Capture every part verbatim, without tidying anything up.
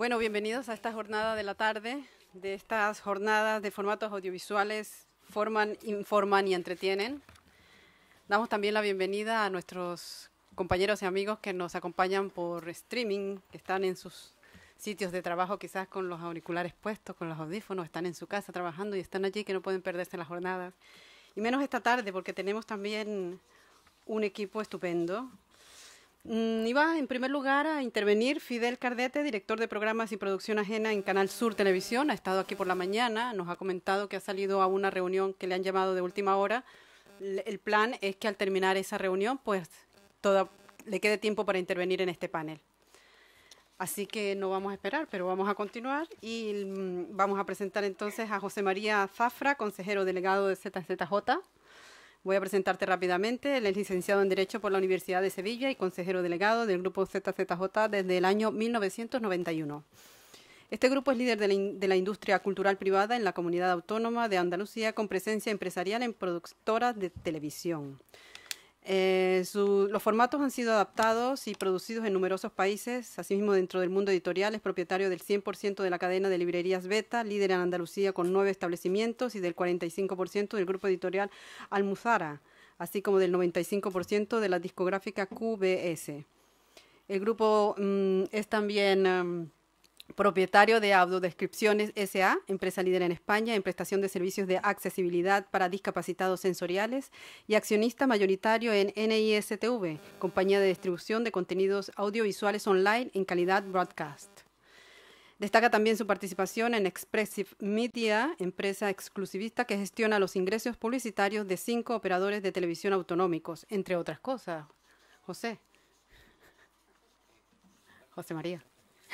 Bueno, bienvenidos a esta jornada de la tarde, de estas jornadas de formatos audiovisuales forman, informan y entretienen. Damos también la bienvenida a nuestros compañeros y amigos que nos acompañan por streaming, que están en sus sitios de trabajo quizás con los auriculares puestos, con los audífonos, están en su casa trabajando y están allí, que no pueden perderse las jornadas. Y menos esta tarde, porque tenemos también un equipo estupendo. Mm, iba en primer lugar a intervenir Fidel Cardete, director de programas y producción ajena en Canal Sur Televisión. Ha estado aquí por la mañana, nos ha comentado que ha salido a una reunión que le han llamado de última hora. El plan es que al terminar esa reunión, pues toda, le quede tiempo para intervenir en este panel. Así que no vamos a esperar, pero vamos a continuar y mm, vamos a presentar entonces a José María Zafra, consejero delegado de Z Z J. Voy a presentarte rápidamente. Él es licenciado en Derecho por la Universidad de Sevilla y consejero delegado del grupo Z Z J desde el año mil novecientos noventa y uno. Este grupo es líder de la, in de la industria cultural privada en la comunidad autónoma de Andalucía, con presencia empresarial en productoras de televisión. Eh, su, los formatos han sido adaptados y producidos en numerosos países. Asimismo, dentro del mundo editorial es propietario del cien por ciento de la cadena de librerías Beta, líder en Andalucía con nueve establecimientos, y del cuarenta y cinco por ciento del grupo editorial Almuzara, así como del noventa y cinco por ciento de la discográfica Q B S. El grupo mmm, es también um, propietario de Audiodescripciones S A, empresa líder en España en prestación de servicios de accesibilidad para discapacitados sensoriales, y accionista mayoritario en N I S T V, compañía de distribución de contenidos audiovisuales online en calidad broadcast. Destaca también su participación en Expressive Media, empresa exclusivista que gestiona los ingresos publicitarios de cinco operadores de televisión autonómicos, entre otras cosas. José. José María.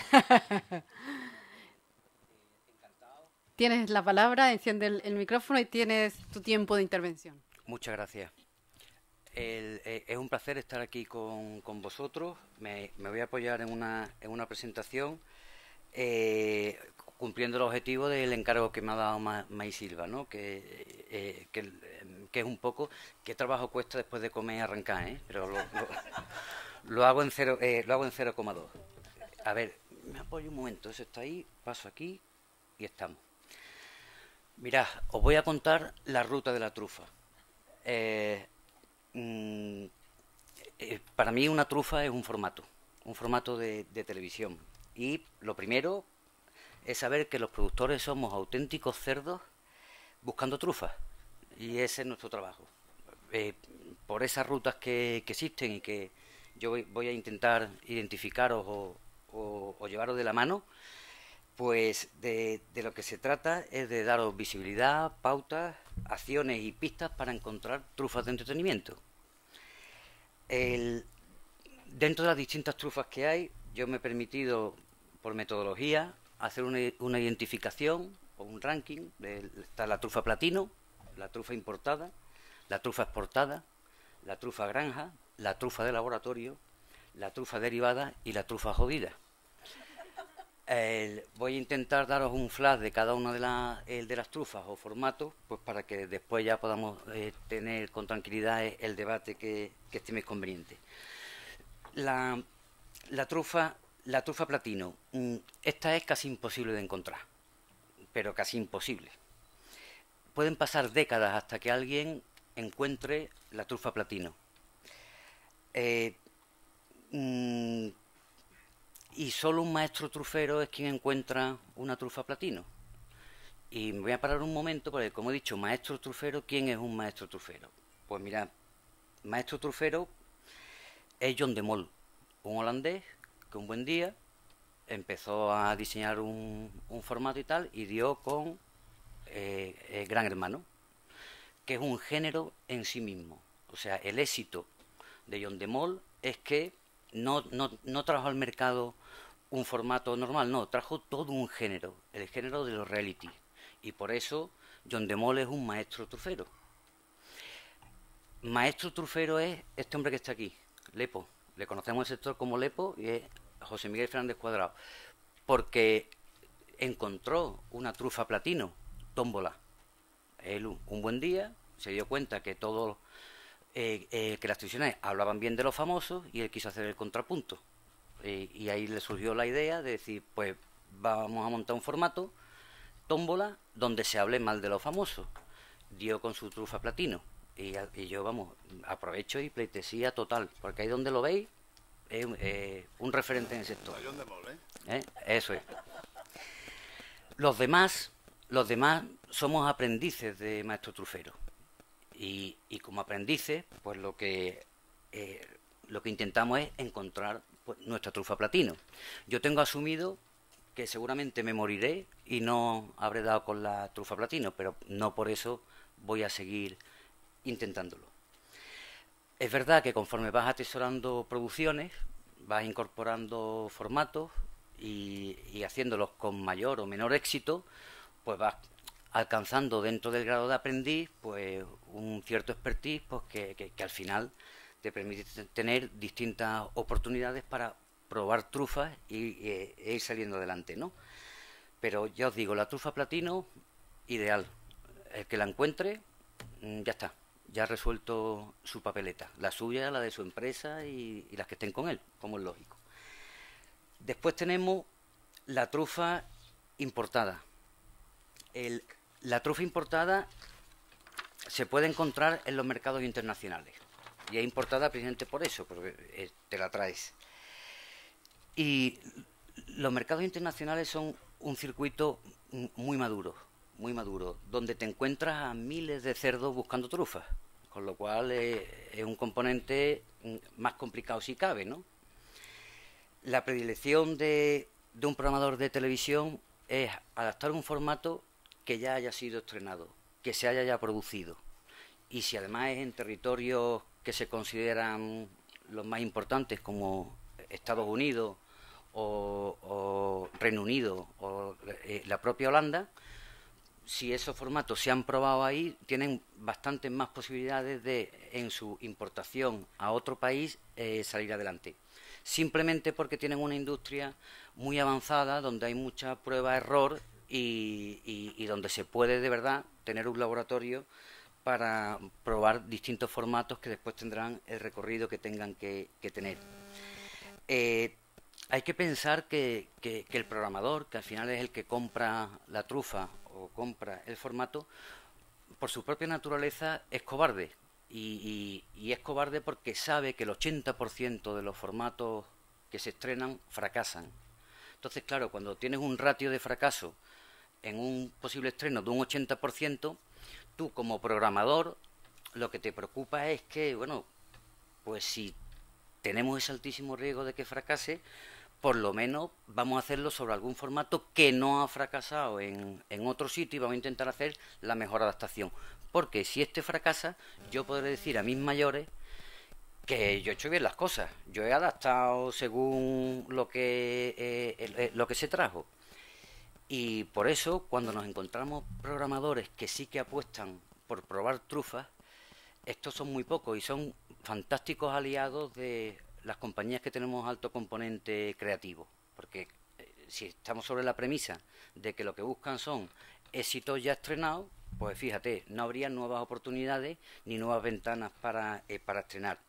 Tienes la palabra, enciende el, el micrófono y tienes tu tiempo de intervención. Muchas gracias. El, eh, es un placer estar aquí con, con vosotros. Me, me voy a apoyar en una, en una presentación eh, cumpliendo el objetivo del encargo que me ha dado Ma, May Silva, ¿no? que, eh, que, que es un poco qué trabajo cuesta después de comer y arrancar, ¿eh? Pero lo, lo, lo hago en cero, eh, lo hago en cero coma dos. A ver, me apoyo un momento, eso está ahí, paso aquí y estamos. Mirad, os voy a contar la ruta de la trufa. Eh, mm, eh, para mí una trufa es un formato, un formato de, de televisión. Y lo primero es saber que los productores somos auténticos cerdos buscando trufas. Y ese es nuestro trabajo. Eh, por esas rutas que, que existen y que yo voy, voy a intentar identificaros o O, o llevaros de la mano, pues de, de lo que se trata es de daros visibilidad, pautas, acciones y pistas para encontrar trufas de entretenimiento. El, dentro de las distintas trufas que hay, yo me he permitido, por metodología, hacer una, una identificación o un ranking. De, está la trufa platino, la trufa importada, la trufa exportada, la trufa granja, la trufa de laboratorio, la trufa derivada y la trufa jodida. Eh, voy a intentar daros un flash de cada una de, la, eh, de las trufas o formatos, pues para que después ya podamos eh, tener con tranquilidad el debate que, que estiméis conveniente. La, la, trufa, la trufa platino, esta es casi imposible de encontrar, pero casi imposible. Pueden pasar décadas hasta que alguien encuentre la trufa platino. Eh, Mm, y solo un maestro trufero es quien encuentra una trufa platino. Y me voy a parar un momento porque, como he dicho, maestro trufero, ¿quién es un maestro trufero? Pues mirad, maestro trufero es John de Mol, un holandés que un buen día empezó a diseñar un, un formato y tal, y dio con eh, eh, Gran Hermano, que es un género en sí mismo. O sea, el éxito de John de Mol es que No, no, no trajo al mercado un formato normal, no, trajo todo un género, el género de los reality. Y por eso John de Mol es un maestro trufero. Maestro trufero es este hombre que está aquí, Lepo. Le conocemos en el sector como Lepo y es José Miguel Fernández Cuadrado. Porque encontró una trufa platino, tómbola. Él un buen día se dio cuenta que todo... Eh, eh, que las televisiones hablaban bien de los famosos y él quiso hacer el contrapunto. Eh, y ahí le surgió la idea de decir, pues vamos a montar un formato, tómbola, donde se hable mal de los famosos. Dio con su trufa platino. Y, y yo, vamos, aprovecho y pleitesía total, porque ahí donde lo veis es eh, un referente en el sector. ¿Eh? Eso es. Los demás, los demás somos aprendices de maestro trufero. Y, y como aprendices, pues lo que eh, lo que intentamos es encontrar pues, nuestra trufa platino. Yo tengo asumido que seguramente me moriré y no habré dado con la trufa platino, pero no por eso voy a seguir intentándolo. Es verdad que conforme vas atesorando producciones, vas incorporando formatos y, y haciéndolos con mayor o menor éxito, pues vas alcanzando dentro del grado de aprendiz pues un cierto expertise pues, que, que, que al final te permite tener distintas oportunidades para probar trufas y, e, e ir saliendo adelante, ¿no? Pero ya os digo, la trufa platino, ideal. El que la encuentre, ya está. Ya ha resuelto su papeleta. La suya, la de su empresa y, y las que estén con él, como es lógico. Después tenemos la trufa importada. El, la trufa importada se puede encontrar en los mercados internacionales. Y es importada precisamente por eso, porque eh, te la traes. Y los mercados internacionales son un circuito muy maduro, muy maduro, donde te encuentras a miles de cerdos buscando trufas, con lo cual eh, es un componente más complicado si cabe, ¿no? La predilección de, de un programador de televisión es adaptar un formato que ya haya sido estrenado, que se haya ya producido. Y si además es en territorios que se consideran los más importantes, como Estados Unidos o, o Reino Unido o eh, la propia Holanda, si esos formatos se han probado ahí, tienen bastantes más posibilidades de, en su importación a otro país, eh, salir adelante. Simplemente porque tienen una industria muy avanzada, donde hay mucha prueba-error y, y, y donde se puede de verdad tener un laboratorio para probar distintos formatos que después tendrán el recorrido que tengan que, que tener. Eh, hay que pensar que, que, que el programador, que al final es el que compra la trufa o compra el formato, por su propia naturaleza es cobarde. Y, y, y es cobarde porque sabe que el ochenta por ciento de los formatos que se estrenan fracasan. Entonces, claro, cuando tienes un ratio de fracaso en un posible estreno de un ochenta por ciento, tú como programador lo que te preocupa es que, bueno, pues si tenemos ese altísimo riesgo de que fracase, por lo menos vamos a hacerlo sobre algún formato que no ha fracasado en, en otro sitio y vamos a intentar hacer la mejor adaptación. Porque si este fracasa, yo podré decir a mis mayores que yo he hecho bien las cosas, yo he adaptado según lo que, eh, eh, lo que se trajo. Y por eso, cuando nos encontramos programadores que sí que apuestan por probar trufas, estos son muy pocos y son fantásticos aliados de las compañías que tenemos alto componente creativo. Porque eh, si estamos sobre la premisa de que lo que buscan son éxitos ya estrenados, pues fíjate, no habría nuevas oportunidades ni nuevas ventanas para, eh, para estrenar.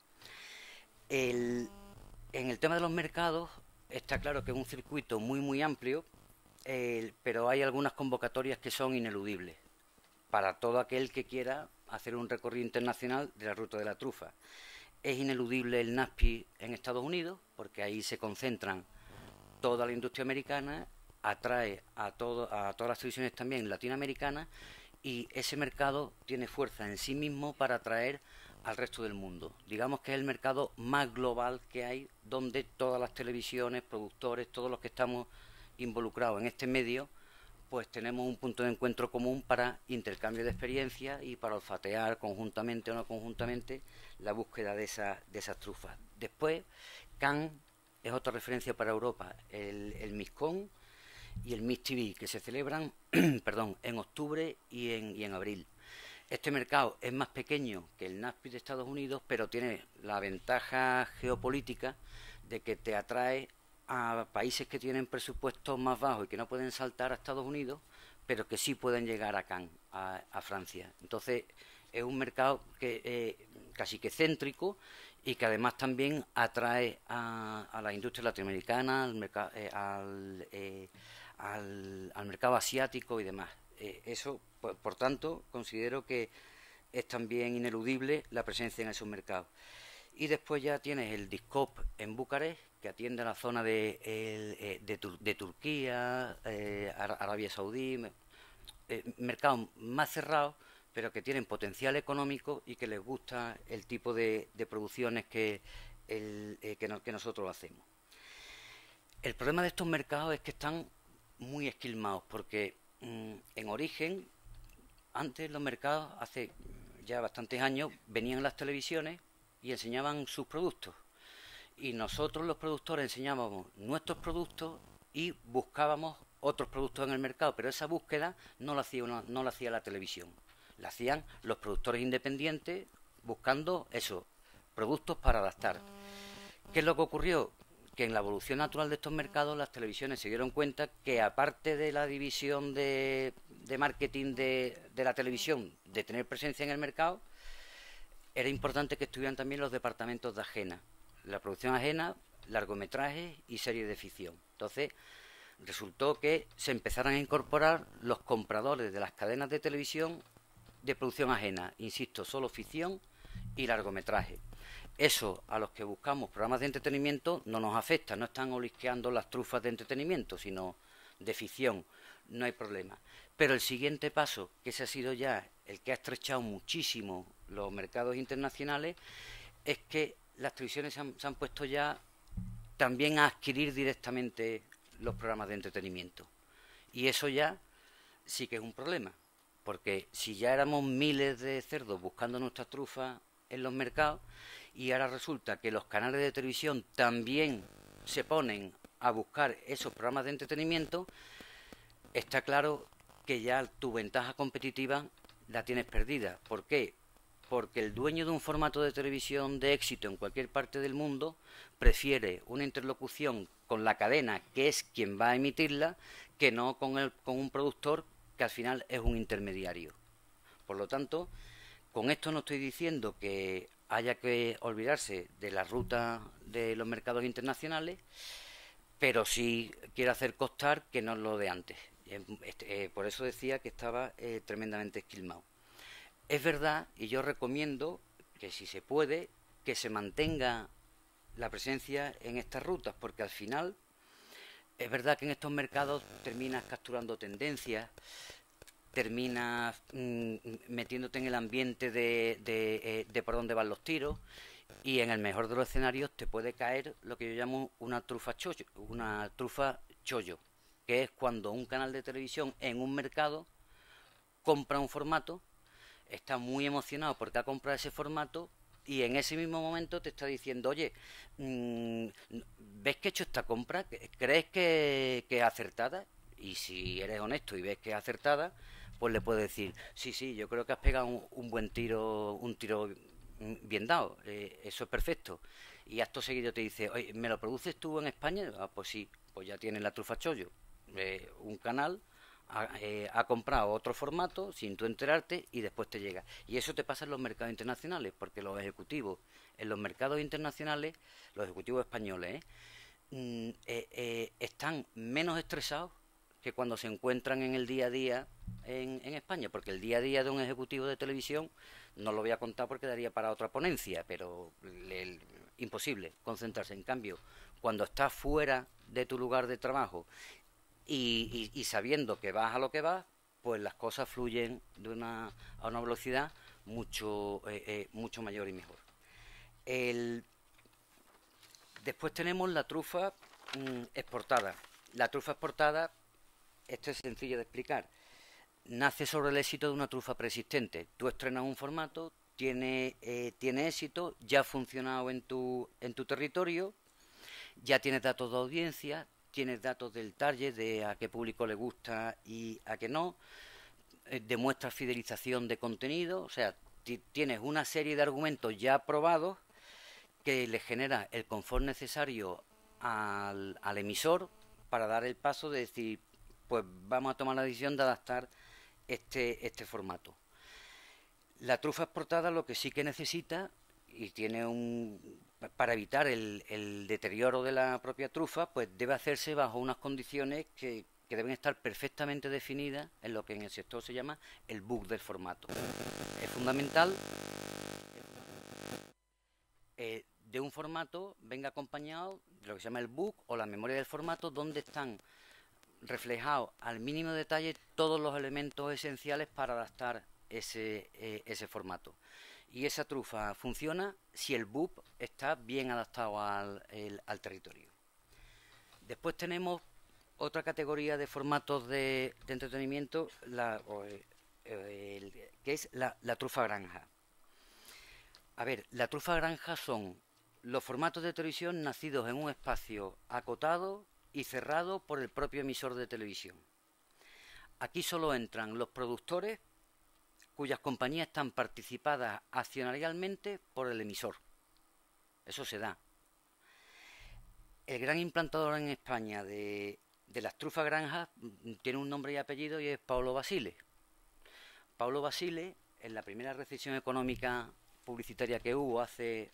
El, en el tema de los mercados, está claro que es un circuito muy, muy amplio, eh, pero hay algunas convocatorias que son ineludibles para todo aquel que quiera hacer un recorrido internacional de la ruta de la trufa. Es ineludible el NASPI en Estados Unidos, porque ahí se concentran toda la industria americana, atrae a, todo, a todas las televisiones también latinoamericanas, y ese mercado tiene fuerza en sí mismo para atraer al resto del mundo. Digamos que es el mercado más global que hay, donde todas las televisiones, productores, todos los que estamos involucrados en este medio, pues tenemos un punto de encuentro común para intercambio de experiencias y para olfatear conjuntamente o no conjuntamente la búsqueda de, esa, de esas trufas. Después, Cannes es otra referencia para Europa, el, el MISCON y el MIX T V, que se celebran perdón, en octubre y en, y en abril. Este mercado es más pequeño que el NASPI de Estados Unidos, pero tiene la ventaja geopolítica de que te atrae a países que tienen presupuestos más bajos y que no pueden saltar a Estados Unidos, pero que sí pueden llegar a Cannes, a, a Francia. Entonces, es un mercado que eh, casi que céntrico y que además también atrae a, a la industria latinoamericana, al, mercado, eh, al, eh, al, al mercado asiático y demás. Eh, eso, por, por tanto, considero que es también ineludible la presencia en esos mercados. Y después ya tienes el Discop en Bucarest, que atiende a la zona de, el, eh, de, Tur de Turquía, eh, Arabia Saudí, eh, mercados más cerrados, pero que tienen potencial económico y que les gusta el tipo de, de producciones que, el, eh, que, no, que nosotros hacemos. El problema de estos mercados es que están muy esquilmados, porque mmm, en origen, antes los mercados, hace ya bastantes años, venían las televisiones y enseñaban sus productos. Y nosotros los productores enseñábamos nuestros productos y buscábamos otros productos en el mercado, pero esa búsqueda no la hacía, una, no la hacía la televisión. La hacían los productores independientes buscando eso, productos para adaptar. ¿Qué es lo que ocurrió? Que en la evolución natural de estos mercados las televisiones se dieron cuenta que aparte de la división de, de marketing de, de la televisión, de tener presencia en el mercado, era importante que estuvieran también los departamentos de ajena, la producción ajena, largometrajes y series de ficción. Entonces, resultó que se empezaron a incorporar los compradores de las cadenas de televisión de producción ajena, insisto, solo ficción y largometraje. Eso, a los que buscamos programas de entretenimiento, no nos afecta, no están olisqueando las trufas de entretenimiento, sino de ficción, no hay problema. Pero el siguiente paso, que ese ha sido ya el que ha estrechado muchísimo los mercados internacionales, es que las televisiones se han, se han puesto ya también a adquirir directamente los programas de entretenimiento. Y eso ya sí que es un problema, porque si ya éramos miles de cerdos buscando nuestras trufas en los mercados, y ahora resulta que los canales de televisión también se ponen a buscar esos programas de entretenimiento, está claro que ya tu ventaja competitiva la tienes perdida. ¿Por qué? Porque el dueño de un formato de televisión de éxito en cualquier parte del mundo prefiere una interlocución con la cadena, que es quien va a emitirla, que no con, el, con un productor que al final es un intermediario. Por lo tanto, con esto no estoy diciendo que haya que olvidarse de la ruta de los mercados internacionales, pero sí quiero hacer constar que no es lo de antes. Este, eh, por eso decía que estaba eh, tremendamente esquilmado. Es verdad, y yo recomiendo que si se puede, que se mantenga la presencia en estas rutas, porque al final es verdad que en estos mercados terminas capturando tendencias, terminas mmm, metiéndote en el ambiente de, de, eh, de por dónde van los tiros, y en el mejor de los escenarios te puede caer lo que yo llamo una trufa chollo, una trufa chollo, que es cuando un canal de televisión en un mercado compra un formato, está muy emocionado porque ha comprado ese formato y en ese mismo momento te está diciendo, oye, mmm, ¿ves que he hecho esta compra? ¿Crees que, que es acertada? Y si eres honesto y ves que es acertada, pues le puedes decir, sí, sí, yo creo que has pegado un, un buen tiro, un tiro bien dado, eh, eso es perfecto. Y acto seguido te dice, oye, ¿me lo produces tú en España? Ah, pues sí, pues ya tienes la trufa chollo, eh, un canal. Ha, eh, ha comprado otro formato sin tú enterarte y después te llega. Y eso te pasa en los mercados internacionales, porque los ejecutivos en los mercados internacionales, los ejecutivos españoles, ¿eh? Mm, eh, eh, están menos estresados que cuando se encuentran en el día a día en, en España, porque el día a día de un ejecutivo de televisión no lo voy a contar porque daría para otra ponencia, pero le, le, imposible concentrarse. En cambio, cuando estás fuera de tu lugar de trabajo Y, y, y sabiendo que vas a lo que vas, pues las cosas fluyen de una, a una velocidad mucho, eh, eh, mucho mayor y mejor. El, después tenemos la trufa mmm, exportada. La trufa exportada, esto es sencillo de explicar, nace sobre el éxito de una trufa preexistente. Tú estrenas un formato, tiene, eh, tiene éxito, ya ha funcionado en tu, en tu territorio, ya tienes datos de audiencia, tienes datos del target, de a qué público le gusta y a qué no, eh, demuestras fidelización de contenido, o sea, tienes una serie de argumentos ya probados que le genera el confort necesario al, al emisor para dar el paso de decir, pues vamos a tomar la decisión de adaptar este, este formato. La trufa exportada lo que sí que necesita, y tiene un... para evitar el, el deterioro de la propia trufa, pues debe hacerse bajo unas condiciones que, que deben estar perfectamente definidas en lo que en el sector se llama el book del formato. Es fundamental eh, de un formato venga acompañado de lo que se llama el book o la memoria del formato, donde están reflejados al mínimo detalle todos los elementos esenciales para adaptar ese, eh, ese formato. Y esa trufa funciona si el book está bien adaptado al, el, al territorio. Después tenemos otra categoría de formatos de, de entretenimiento, la, o, eh, el, que es la, la trufa granja. A ver, la trufa granja son los formatos de televisión nacidos en un espacio acotado y cerrado por el propio emisor de televisión. Aquí solo entran los productores cuyas compañías están participadas accionarialmente por el emisor. Eso se da. El gran implantador en España de, de las trufas granjas tiene un nombre y apellido y es Paulo Basile. Paulo Basile, en la primera recesión económica publicitaria que hubo hace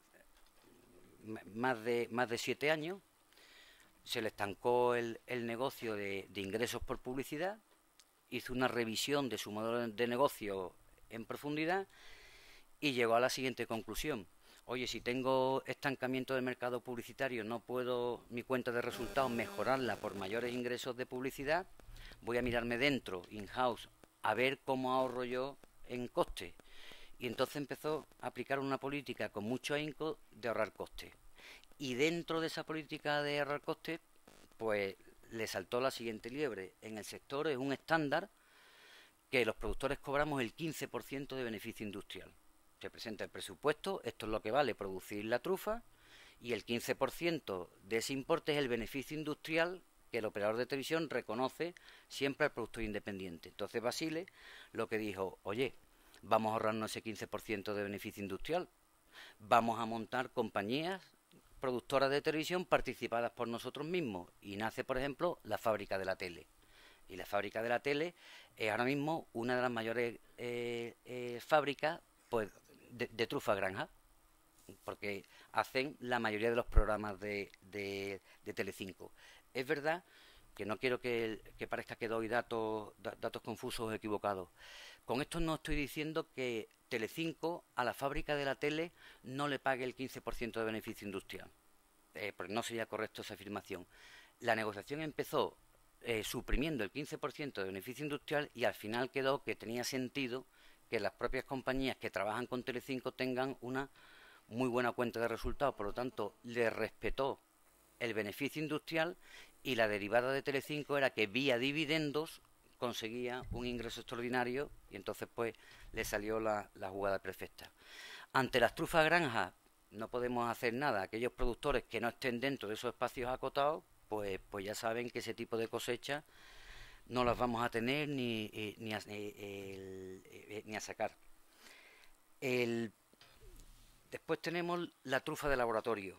más de, más de siete años, se le estancó el, el negocio de, de ingresos por publicidad, hizo una revisión de su modelo de negocio en profundidad y llegó a la siguiente conclusión. Oye, si tengo estancamiento del mercado publicitario, no puedo mi cuenta de resultados mejorarla por mayores ingresos de publicidad, voy a mirarme dentro, in-house, a ver cómo ahorro yo en coste. Y entonces empezó a aplicar una política con mucho ahínco de ahorrar costes. Y dentro de esa política de ahorrar costes, pues le saltó la siguiente liebre. En el sector es un estándar que los productores cobramos el quince por ciento de beneficio industrial. Se presenta el presupuesto, esto es lo que vale producir la trufa, y el quince por ciento de ese importe es el beneficio industrial que el operador de televisión reconoce siempre al productor independiente. Entonces Basile lo que dijo, oye, vamos a ahorrarnos ese quince por ciento de beneficio industrial, vamos a montar compañías productoras de televisión participadas por nosotros mismos, y nace, por ejemplo, la Fábrica de la Tele. Y la Fábrica de la Tele es ahora mismo una de las mayores eh, eh, fábricas pues, de, de trufa granja, porque hacen la mayoría de los programas de, de, de Telecinco. Es verdad que no quiero que, que parezca que doy datos, datos confusos o equivocados. Con esto no estoy diciendo que Telecinco a la Fábrica de la Tele no le pague el quince por ciento de beneficio industrial, eh, porque no sería correcto esa afirmación. La negociación empezó eh, suprimiendo el quince por ciento de beneficio industrial y al final quedó que tenía sentido que las propias compañías que trabajan con Telecinco tengan una muy buena cuenta de resultados. Por lo tanto, le respetó el beneficio industrial, y la derivada de Telecinco era que vía dividendos conseguía un ingreso extraordinario, y entonces pues le salió la, la jugada perfecta. Ante las trufas granjas no podemos hacer nada. Aquellos productores que no estén dentro de esos espacios acotados, pues, pues ya saben que ese tipo de cosecha no las vamos a tener ni, eh, ni, a, eh, el, eh, ni a sacar. El, después tenemos la trufa de laboratorio.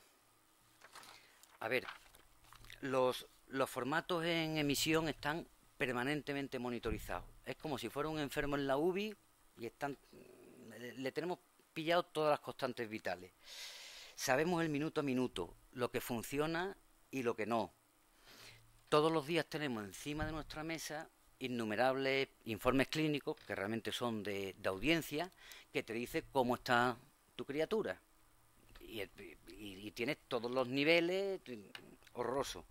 A ver, los, los formatos en emisión están permanentemente monitorizados. Es como si fuera un enfermo en la U B I y están, le tenemos pillado todas las constantes vitales. Sabemos el minuto a minuto, lo que funciona y lo que no. Todos los días tenemos encima de nuestra mesa innumerables informes clínicos, que realmente son de, de audiencia, que te dice cómo está tu criatura. Y, y, y tienes todos los niveles, horroroso.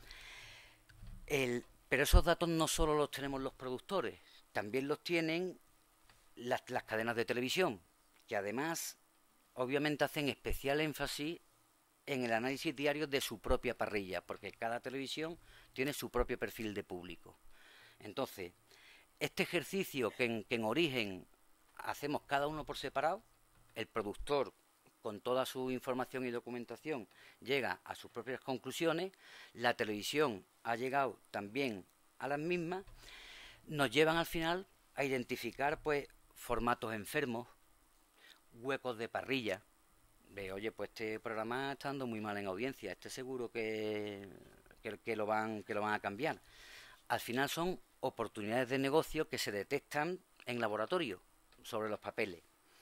El, pero esos datos no solo los tenemos los productores, también los tienen las, las cadenas de televisión, que además obviamente hacen especial énfasis en el análisis diario de su propia parrilla, porque cada televisión tiene su propio perfil de público. Entonces, este ejercicio que en, que en origen hacemos cada uno por separado, el productor con toda su información y documentación llega a sus propias conclusiones, la televisión ha llegado también a las mismas, nos llevan al final a identificar pues formatos enfermos, huecos de parrilla, de oye, pues este programa está dando muy mal en audiencia, este seguro que, que, que, lo van, que lo van a cambiar. Al final son oportunidades de negocio que se detectan en laboratorio sobre los papeles.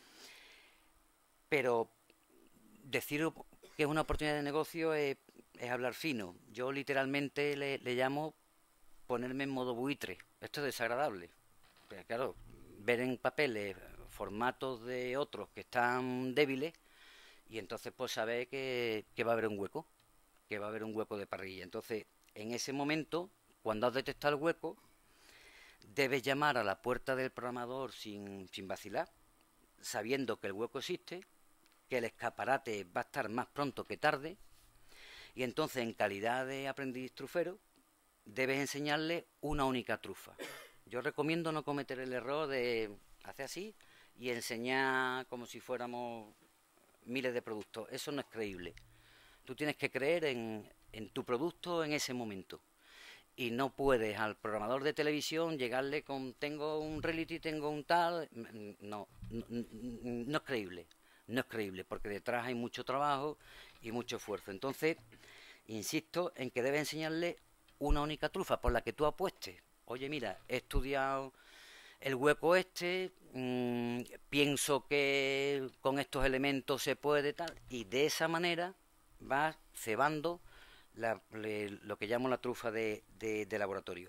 Pero decir que es una oportunidad de negocio es, es hablar fino. Yo literalmente le, le llamo ponerme en modo buitre. Esto es desagradable. Pero claro, ver en papeles formatos de otros que están débiles y entonces pues saber que, que va a haber un hueco, que va a haber un hueco de parrilla. Entonces, en ese momento, cuando has detectado el hueco, debes llamar a la puerta del programador sin, sin vacilar, sabiendo que el hueco existe, que el escaparate va a estar más pronto que tarde, y entonces en calidad de aprendiz trufero debes enseñarle una única trufa. Yo recomiendo no cometer el error de hacer así y enseñar como si fuéramos miles de productos. Eso no es creíble. Tú tienes que creer en, en tu producto en ese momento. Y no puedes al programador de televisión llegarle con tengo un reality, tengo un tal. No, no, no es creíble. No es creíble porque detrás hay mucho trabajo y mucho esfuerzo. Entonces, insisto en que debes enseñarle una única trufa por la que tú apuestes. Oye, mira, he estudiado el hueco este, mmm, pienso que con estos elementos se puede tal, y de esa manera vas cebando la, le, lo que llamo la trufa de, de, de laboratorio.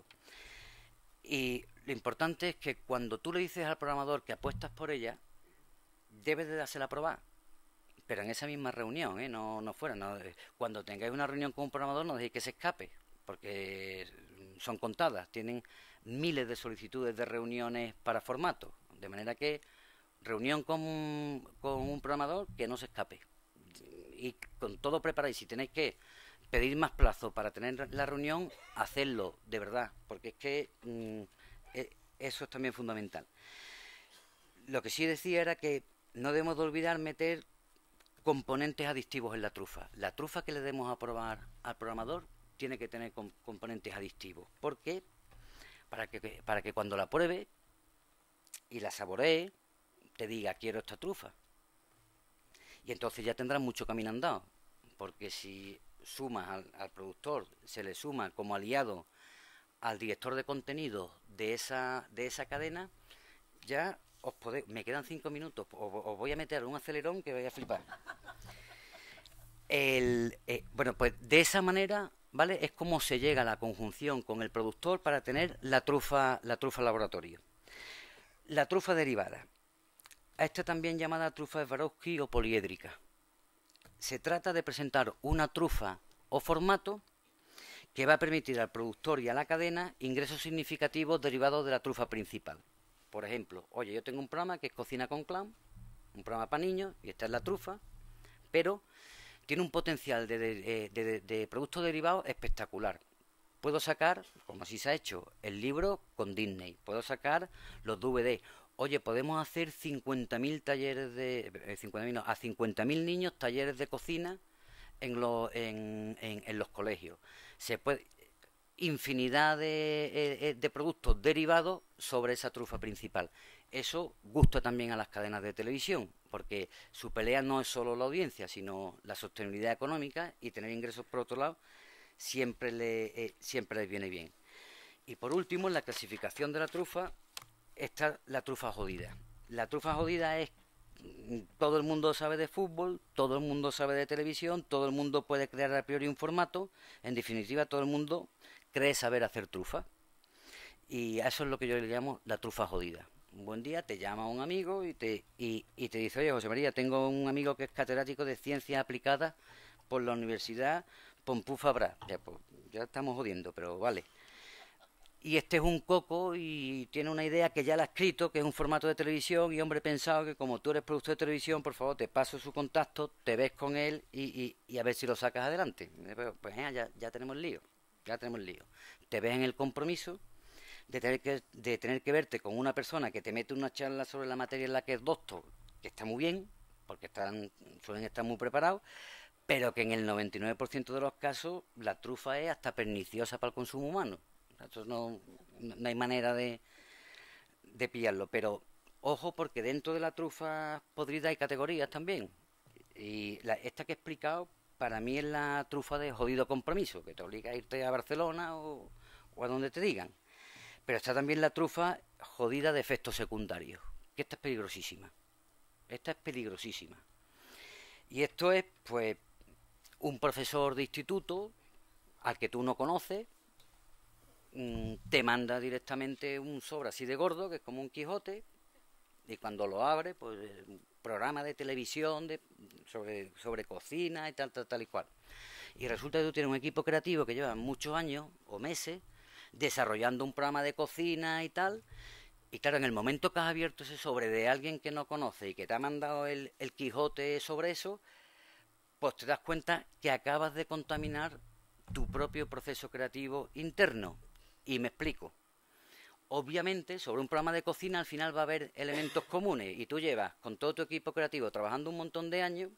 Y lo importante es que cuando tú le dices al programador que apuestas por ella, debes de dársela a probar. Pero en esa misma reunión, ¿eh? no, no fuera. No, cuando tengáis una reunión con un programador, no dejéis que se escape, porque son contadas. Tienen miles de solicitudes de reuniones para formatos. De manera que reunión con, con un programador, que no se escape. Y con todo preparado. Y si tenéis que pedir más plazo para tener la reunión, hacedlo, de verdad. Porque es que mmm, eso es también fundamental. Lo que sí decía era que no debemos de olvidar meter componentes adictivos en la trufa. La trufa que le demos a probar al programador tiene que tener comp componentes adictivos. ¿Por qué? Para que, para que cuando la pruebe y la saboree, te diga, quiero esta trufa. Y entonces ya tendrás mucho camino andado. Porque si sumas al, al productor, se le suma como aliado al director de contenido de esa, de esa cadena, ya os podéis... Me quedan cinco minutos, os, os voy a meter un acelerón que vais a flipar. El, eh, bueno, pues de esa manera, ¿vale? Es como se llega a la conjunción con el productor para tener la trufa, la trufa laboratorio. La trufa derivada. A esta también llamada trufa Swarovski o poliédrica. Se trata de presentar una trufa o formato que va a permitir al productor y a la cadena ingresos significativos derivados de la trufa principal. Por ejemplo, oye, yo tengo un programa que es Cocina con Clown, un programa para niños, y esta es la trufa, pero tiene un potencial de, de, de, de, de productos derivados espectacular. Puedo sacar, como así se ha hecho, el libro con Disney. Puedo sacar los D V D. Oye, podemos hacer cincuenta mil talleres de... Eh, cincuenta mil no, a cincuenta mil niños talleres de cocina en, lo, en, en, en los colegios. Se puede... Infinidad de, de, de productos derivados sobre esa trufa principal. Eso gusta también a las cadenas de televisión, porque su pelea no es solo la audiencia, sino la sostenibilidad económica, y tener ingresos por otro lado siempre, le, eh, siempre les viene bien. Y por último, en la clasificación de la trufa está la trufa jodida. La trufa jodida es, todo el mundo sabe de fútbol, todo el mundo sabe de televisión, todo el mundo puede crear a priori un formato, en definitiva todo el mundo cree saber hacer trufa. Y a eso es lo que yo le llamo la trufa jodida. Un buen día te llama un amigo y te, y, y te dice, oye, José María, tengo un amigo que es catedrático de ciencias aplicadas por la Universidad Pompeu Fabra. Ya, pues, ya estamos jodiendo, pero vale. Y este es un coco y tiene una idea que ya la ha escrito, que es un formato de televisión, y hombre, he pensado que como tú eres productor de televisión, por favor, te paso su contacto, te ves con él y, y, y a ver si lo sacas adelante. Pues eh, ya, ya tenemos el lío, ya tenemos el lío. Te ves en el compromiso de tener que de tener que verte con una persona que te mete una charla sobre la materia en la que es doctor, que está muy bien, porque están suelen estar muy preparados, pero que en el noventa y nueve por ciento de los casos la trufa es hasta perniciosa para el consumo humano. Entonces no, no hay manera de, de pillarlo, pero ojo, porque dentro de la trufa podrida hay categorías también, y la, esta que he explicado para mí es la trufa de jodido compromiso, que te obliga a irte a Barcelona o, o a donde te digan. Pero está también la trufa jodida de efectos secundarios, que esta es peligrosísima. Esta es peligrosísima. Y esto es, pues, un profesor de instituto al que tú no conoces, mm, te manda directamente un sobre así de gordo, que es como un Quijote, y cuando lo abre, pues un programa de televisión de, sobre, sobre cocina y tal, tal, tal y cual. Y resulta que tú tienes un equipo creativo que lleva muchos años o meses desarrollando un programa de cocina y tal. Y claro, en el momento que has abierto ese sobre de alguien que no conoce y que te ha mandado el, el Quijote sobre eso, pues te das cuenta que acabas de contaminar tu propio proceso creativo interno. Y me explico. Obviamente, sobre un programa de cocina al final va a haber elementos comunes y tú llevas con todo tu equipo creativo trabajando un montón de años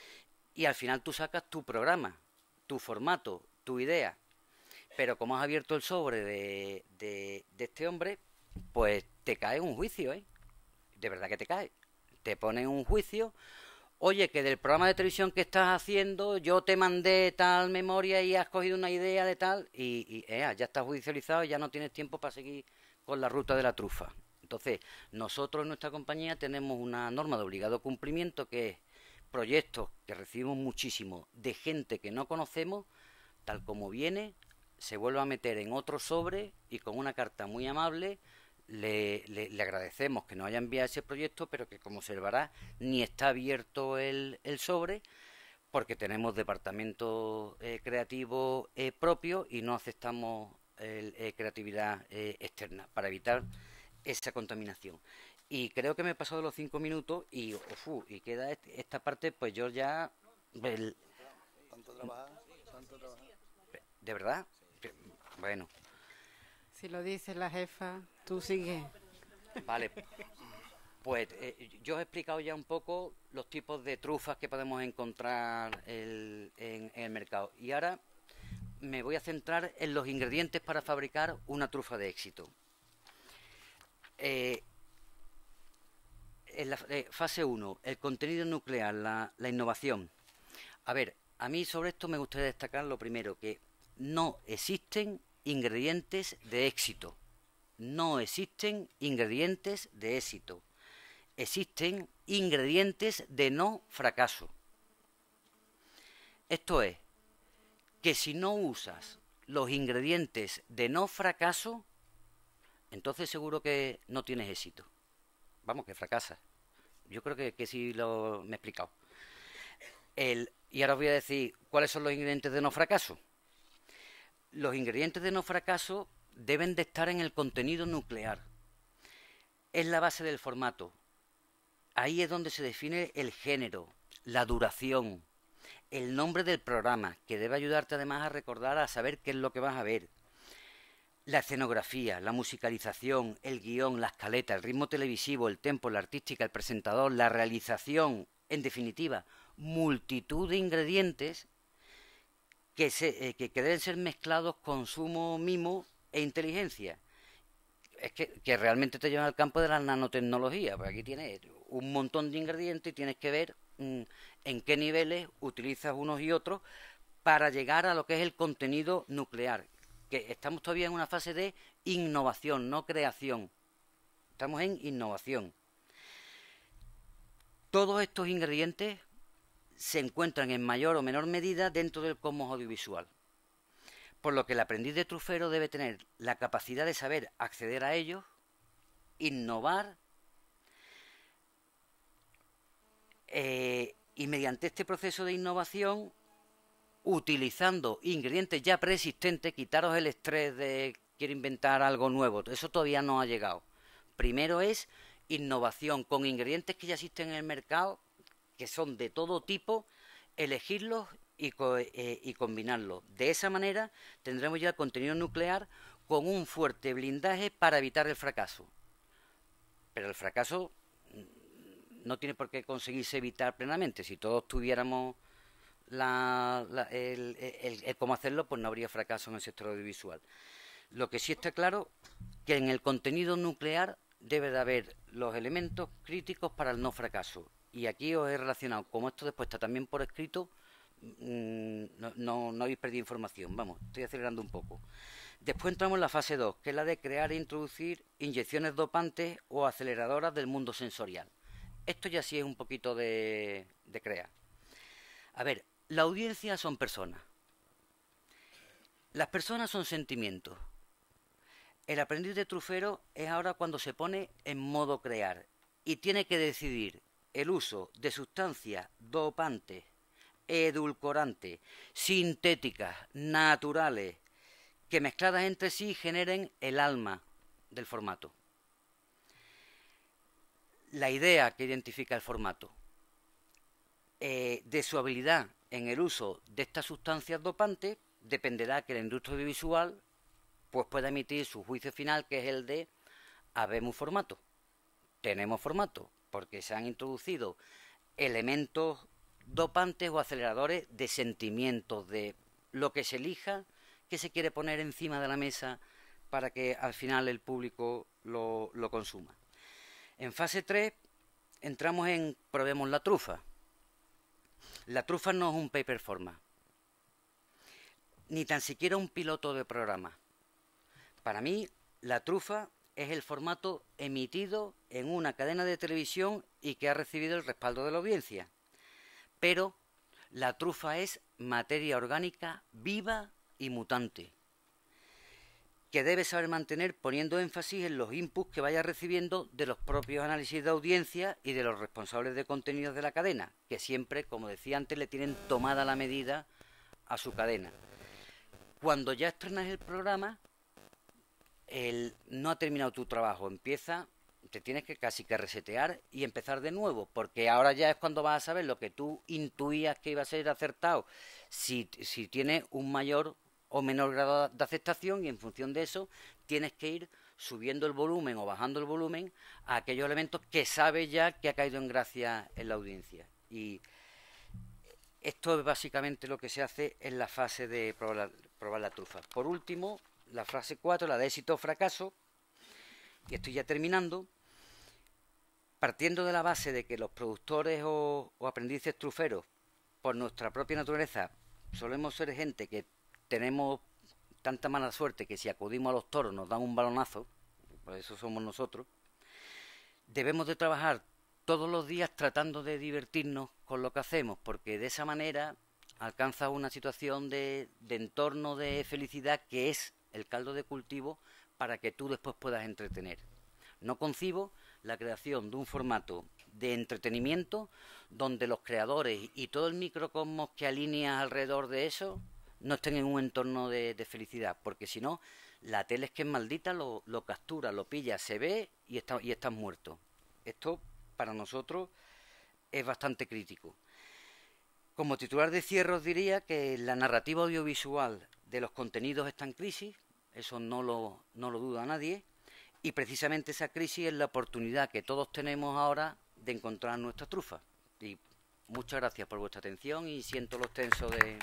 y al final tú sacas tu programa, tu formato, tu idea. Pero como has abierto el sobre de, de, de este hombre, pues te cae un juicio, ¿eh? De verdad que te cae. Te ponen un juicio. Oye, que del programa de televisión que estás haciendo yo te mandé tal memoria y has cogido una idea de tal y, y eh, ya estás judicializado y ya no tienes tiempo para seguir con la ruta de la trufa. Entonces, nosotros en nuestra compañía tenemos una norma de obligado cumplimiento que es proyectos que recibimos muchísimo de gente que no conocemos, tal como viene, se vuelve a meter en otro sobre y con una carta muy amable le, le, le agradecemos que nos haya enviado ese proyecto, pero que como observará ni está abierto el, el sobre porque tenemos departamento eh, creativo eh, propio y no aceptamos el, eh, creatividad eh, externa para evitar esa contaminación. Y creo que me he pasado los cinco minutos y, uf, y queda este, esta parte, pues yo ya... El, ¿Tanto trabajar? ¿Tanto trabajar? ¿De verdad? Bueno. Si lo dice la jefa, tú sigue. Vale. Pues eh, yo os he explicado ya un poco los tipos de trufas que podemos encontrar el, en, en el mercado. Y ahora me voy a centrar en los ingredientes para fabricar una trufa de éxito. Eh, en la eh, fase uno, el contenido nuclear, la, la innovación. A ver, a mí sobre esto me gustaría destacar lo primero, que no existen ingredientes de éxito. No existen ingredientes de éxito. Existen ingredientes de no fracaso. Esto es, que si no usas los ingredientes de no fracaso, entonces seguro que no tienes éxito. Vamos, que fracasas. Yo creo que, que sí lo me he explicado. El, y ahora os voy a decir cuáles son los ingredientes de no fracaso. Los ingredientes de no fracaso deben de estar en el contenido nuclear. Es la base del formato. Ahí es donde se define el género, la duración, el nombre del programa, que debe ayudarte además a recordar, a saber qué es lo que vas a ver. La escenografía, la musicalización, el guión, la escaleta, el ritmo televisivo, el tempo, la artística, el presentador, la realización, en definitiva, multitud de ingredientes que, se, eh, que, que deben ser mezclados con sumo mimo e inteligencia. Es que, que realmente te llevan al campo de la nanotecnología, porque aquí tienes un montón de ingredientes y tienes que ver mmm, en qué niveles utilizas unos y otros para llegar a lo que es el contenido nuclear, que estamos todavía en una fase de innovación, no creación. Estamos en innovación. Todos estos ingredientes se encuentran en mayor o menor medida dentro del cosmos audiovisual, por lo que el aprendiz de trufero debe tener la capacidad de saber acceder a ellos, innovar eh, y mediante este proceso de innovación, utilizando ingredientes ya preexistentes, quitaros el estrés de quiero inventar algo nuevo, eso todavía no ha llegado. Primero es innovación con ingredientes que ya existen en el mercado, que son de todo tipo, elegirlos y, co eh, y combinarlos. De esa manera tendremos ya el contenido nuclear con un fuerte blindaje para evitar el fracaso. Pero el fracaso no tiene por qué conseguirse evitar plenamente. Si todos tuviéramos la, la, el, el, el cómo hacerlo, pues no habría fracaso en el sector audiovisual. Lo que sí está claro que en el contenido nuclear debe de haber los elementos críticos para el no fracaso. Y aquí os he relacionado, como esto después está también por escrito, mmm, no, no, no habéis perdido información. Vamos, estoy acelerando un poco. Después entramos en la fase dos, que es la de crear e introducir inyecciones dopantes o aceleradoras del mundo sensorial. Esto ya sí es un poquito de, de crear. A ver, la audiencia son personas. Las personas son sentimientos. El aprendiz de trufero es ahora cuando se pone en modo crear y tiene que decidir el uso de sustancias dopantes, edulcorantes, sintéticas, naturales, que mezcladas entre sí generen el alma del formato. La idea que identifica el formato, eh, de su habilidad en el uso de estas sustancias dopantes, dependerá que la industria audiovisual pues pueda emitir su juicio final, que es el de habemos formato, tenemos formato, porque se han introducido elementos dopantes o aceleradores de sentimientos, de lo que se elija que se quiere poner encima de la mesa para que al final el público lo, lo consuma. En fase tres entramos en probemos la trufa. La trufa no es un paper format, ni tan siquiera un piloto de programa. Para mí, la trufa es el formato emitido en una cadena de televisión y que ha recibido el respaldo de la audiencia. Pero la trufa es materia orgánica viva y mutante, que debe saber mantener poniendo énfasis en los inputs que vaya recibiendo de los propios análisis de audiencia y de los responsables de contenidos de la cadena, que siempre, como decía antes, le tienen tomada la medida a su cadena. Cuando ya estrenas el programa, el, no ha terminado tu trabajo, empieza, te tienes que casi que resetear y empezar de nuevo, porque ahora ya es cuando vas a saber lo que tú intuías que iba a ser acertado, si, si tiene un mayor o menor grado de aceptación, y en función de eso tienes que ir subiendo el volumen o bajando el volumen a aquellos elementos que sabes ya que ha caído en gracia en la audiencia. Y esto es básicamente lo que se hace en la fase de probar la, probar la trufa. Por último, la fase cuatro, la de éxito o fracaso, y estoy ya terminando, partiendo de la base de que los productores o, o aprendices truferos, por nuestra propia naturaleza, solemos ser gente que tenemos tanta mala suerte que si acudimos a los toros nos dan un balonazo, por eso somos nosotros, debemos de trabajar todos los días tratando de divertirnos con lo que hacemos, porque de esa manera alcanzas una situación de, de entorno de felicidad que es el caldo de cultivo para que tú después puedas entretener. No concibo la creación de un formato de entretenimiento donde los creadores y todo el microcosmos que alineas alrededor de eso no estén en un entorno de, de felicidad, porque si no, la tele es que es maldita, lo, lo captura, lo pilla, se ve y, está, y estás muerto. Esto para nosotros es bastante crítico. Como titular de cierre os diría que la narrativa audiovisual de los contenidos está en crisis, eso no lo, no lo duda nadie, y precisamente esa crisis es la oportunidad que todos tenemos ahora de encontrar nuestra trufa. Y muchas gracias por vuestra atención y siento lo extenso de...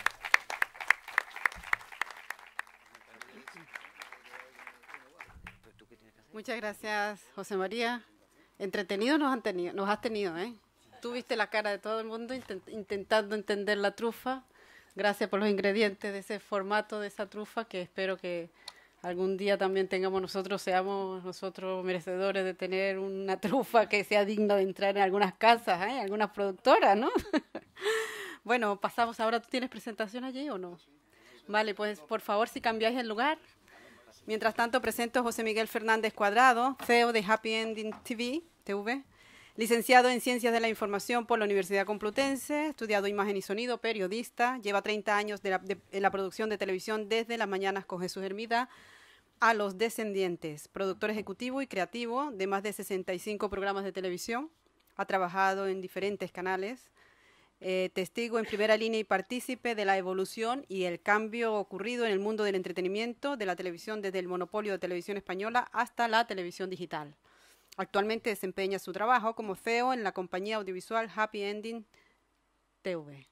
Muchas gracias, José María. Entretenidos nos han tenido, nos has tenido, ¿eh? Tú viste la cara de todo el mundo intent intentando entender la trufa. Gracias por los ingredientes de ese formato de esa trufa, que espero que algún día también tengamos nosotros, seamos nosotros merecedores de tener una trufa que sea digna de entrar en algunas casas, ¿eh? Algunas productoras, ¿no? Bueno, pasamos ahora. ¿Tú tienes presentación allí o no? Vale, pues por favor, si cambiáis el lugar. Mientras tanto, presento a José Miguel Fernández Cuadrado, C E O de Happy Ending T V, T V, licenciado en Ciencias de la Información por la Universidad Complutense, estudiado Imagen y Sonido, periodista, lleva treinta años de la, de, en la producción de televisión desde Las Mañanas con Jesús Hermida a Los Descendientes, productor ejecutivo y creativo de más de sesenta y cinco programas de televisión, ha trabajado en diferentes canales, Eh, testigo en primera línea y partícipe de la evolución y el cambio ocurrido en el mundo del entretenimiento, de la televisión desde el monopolio de televisión española hasta la televisión digital. Actualmente desempeña su trabajo como C E O en la compañía audiovisual Happy Ending T V.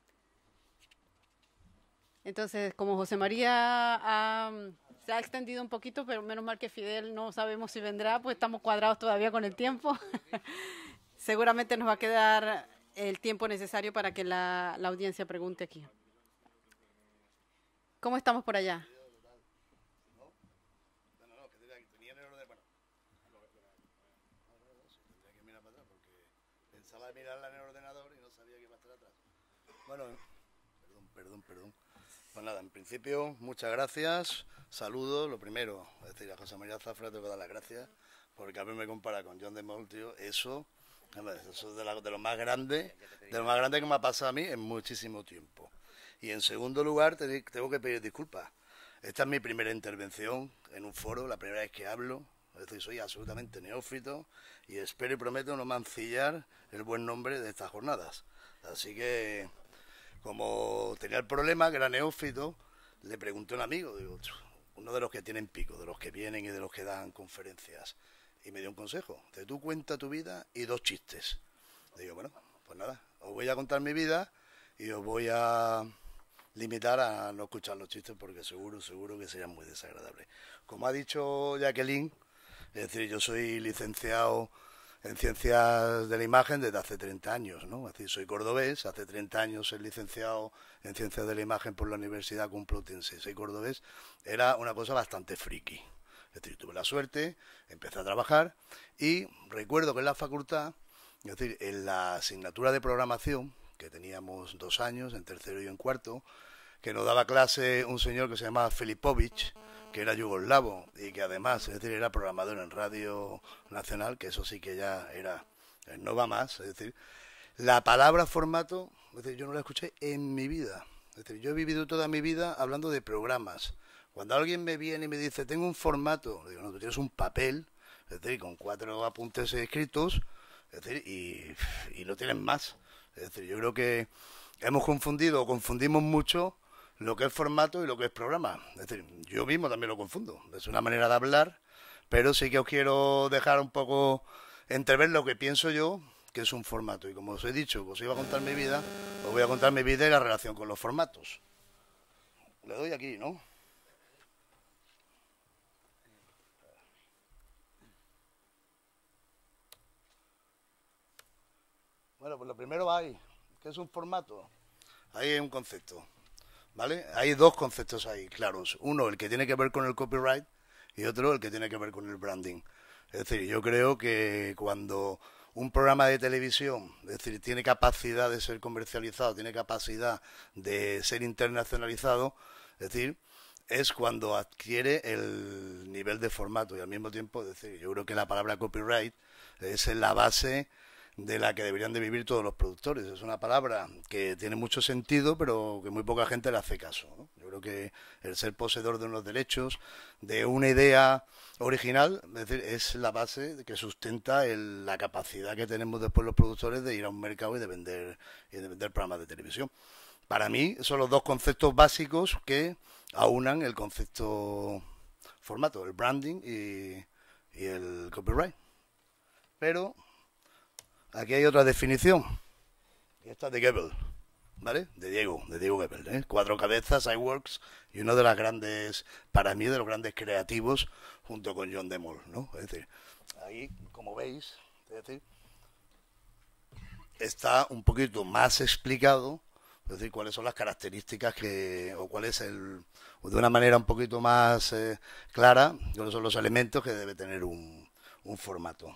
Entonces, como José María ha, se ha extendido un poquito, pero menos mal que Fidel no sabemos si vendrá, pues estamos cuadrados todavía con el tiempo. Seguramente nos va a quedar el tiempo necesario para que la, la audiencia pregunte aquí. ¿Cómo estamos por allá? No, no, no, que tenía en el ordenador. Tendría que mirar para atrás porque pensaba mirarla en el ordenador y no sabía que iba a estar atrás. Bueno, perdón, perdón, perdón. Pues nada, en principio, muchas gracias. Saludos, lo primero, es decir, a José María Zafra tengo que dar las gracias, porque a mí me compara con John de Mol, tío, eso, eso es de, la, de lo más grande, de lo más grande que me ha pasado a mí en muchísimo tiempo. Y en segundo lugar, te, tengo que pedir disculpas. Esta es mi primera intervención en un foro, la primera vez que hablo, es decir, soy absolutamente neófito y espero y prometo no mancillar el buen nombre de estas jornadas. Así que, como tenía el problema, que era neófito, le pregunté a un amigo, digo, uno de los que tienen pico, de los que vienen y de los que dan conferencias, y me dio un consejo, de tú cuenta tu vida y dos chistes. Digo, bueno, pues nada, os voy a contar mi vida y os voy a limitar a no escuchar los chistes porque seguro, seguro que serían muy desagradables. Como ha dicho Jacqueline, es decir, yo soy licenciado en Ciencias de la Imagen desde hace treinta años, ¿no? Es decir, soy cordobés, hace treinta años soy licenciado en Ciencias de la Imagen por la Universidad Complutense, soy cordobés, era una cosa bastante friki. Es decir, tuve la suerte, empecé a trabajar y recuerdo que en la facultad, es decir, en la asignatura de programación, que teníamos dos años, en tercero y en cuarto, que nos daba clase un señor que se llamaba Filipovich, que era yugoslavo y que además, es decir, era programador en Radio Nacional, que eso sí que ya era, no va más, es decir, la palabra formato, es decir, yo no la escuché en mi vida, es decir, yo he vivido toda mi vida hablando de programas. Cuando alguien me viene y me dice, tengo un formato, digo, no, tú tienes un papel, es decir, con cuatro apuntes escritos, es decir, y, y no tienes más. Es decir, yo creo que hemos confundido o confundimos mucho lo que es formato y lo que es programa. Es decir, yo mismo también lo confundo. Es una manera de hablar, pero sí que os quiero dejar un poco entrever lo que pienso yo que es un formato. Y como os he dicho, os iba a contar mi vida, os voy a contar mi vida y la relación con los formatos. Le doy aquí, ¿no? Bueno, pues lo primero va ahí. ¿Qué es un formato? Ahí hay un concepto, ¿vale? Hay dos conceptos ahí, claros. Uno, el que tiene que ver con el copyright, y otro, el que tiene que ver con el branding. Es decir, yo creo que cuando un programa de televisión, es decir, tiene capacidad de ser comercializado, tiene capacidad de ser internacionalizado, es decir, es cuando adquiere el nivel de formato y al mismo tiempo, es decir, yo creo que la palabra copyright es la base de la que deberían de vivir todos los productores. Es una palabra que tiene mucho sentido, pero que muy poca gente le hace caso, ¿no? Yo creo que el ser poseedor de unos derechos, de una idea original, es decir, es la base que sustenta el, la capacidad que tenemos después los productores de ir a un mercado y de vender, y de vender programas de televisión. Para mí son los dos conceptos básicos que aunan el concepto formato, el branding y, y el copyright. Pero aquí hay otra definición, y esta es de Goebbels, ¿vale? De Diego, de Diego Goebbels, ¿eh? Cuatro cabezas, iWorks, y uno de las grandes, para mí, de los grandes creativos, junto con John de Mol, ¿no? Es decir, ahí, como veis, es decir, está un poquito más explicado, es decir, cuáles son las características que, o cuál es el, de una manera un poquito más eh, clara, cuáles son los elementos que debe tener un, un formato.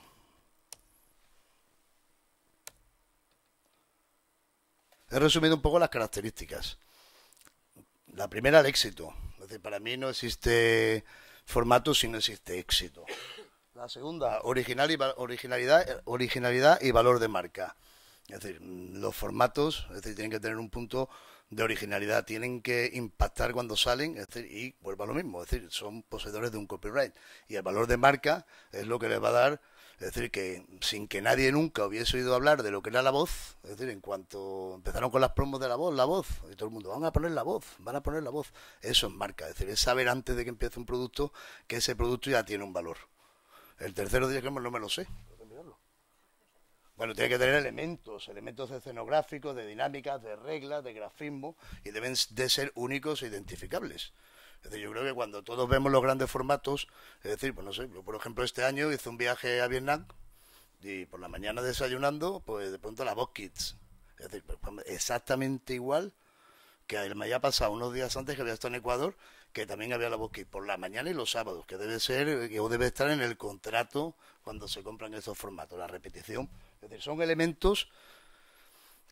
He resumido un poco las características. La primera, el éxito. Es decir, para mí no existe formato si no existe éxito. La segunda, original y, originalidad, originalidad y valor de marca. Es decir, los formatos, es decir, tienen que tener un punto de originalidad, tienen que impactar cuando salen, es decir, y vuelvo a lo mismo, es decir, son poseedores de un copyright. Y el valor de marca es lo que les va a dar. Es decir, que sin que nadie nunca hubiese oído hablar de lo que era la voz, es decir, en cuanto empezaron con las promos de la voz, la voz, y todo el mundo, van a poner la voz, van a poner la voz. Eso es marca, es decir, es saber antes de que empiece un producto que ese producto ya tiene un valor. El tercero día que no me lo sé. Bueno, tiene que tener elementos, elementos escenográficos, de dinámicas, de reglas, de grafismo, y deben de ser únicos e identificables. Es decir, yo creo que cuando todos vemos los grandes formatos, es decir, pues no sé, yo por ejemplo este año hice un viaje a Vietnam y por la mañana desayunando, pues de pronto la Voz Kids. Es decir, pues, exactamente igual que me había pasado unos días antes que había estado en Ecuador, que también había la Voz Kids por la mañana y los sábados, que debe ser, que debe estar en el contrato cuando se compran esos formatos, la repetición. Es decir, son elementos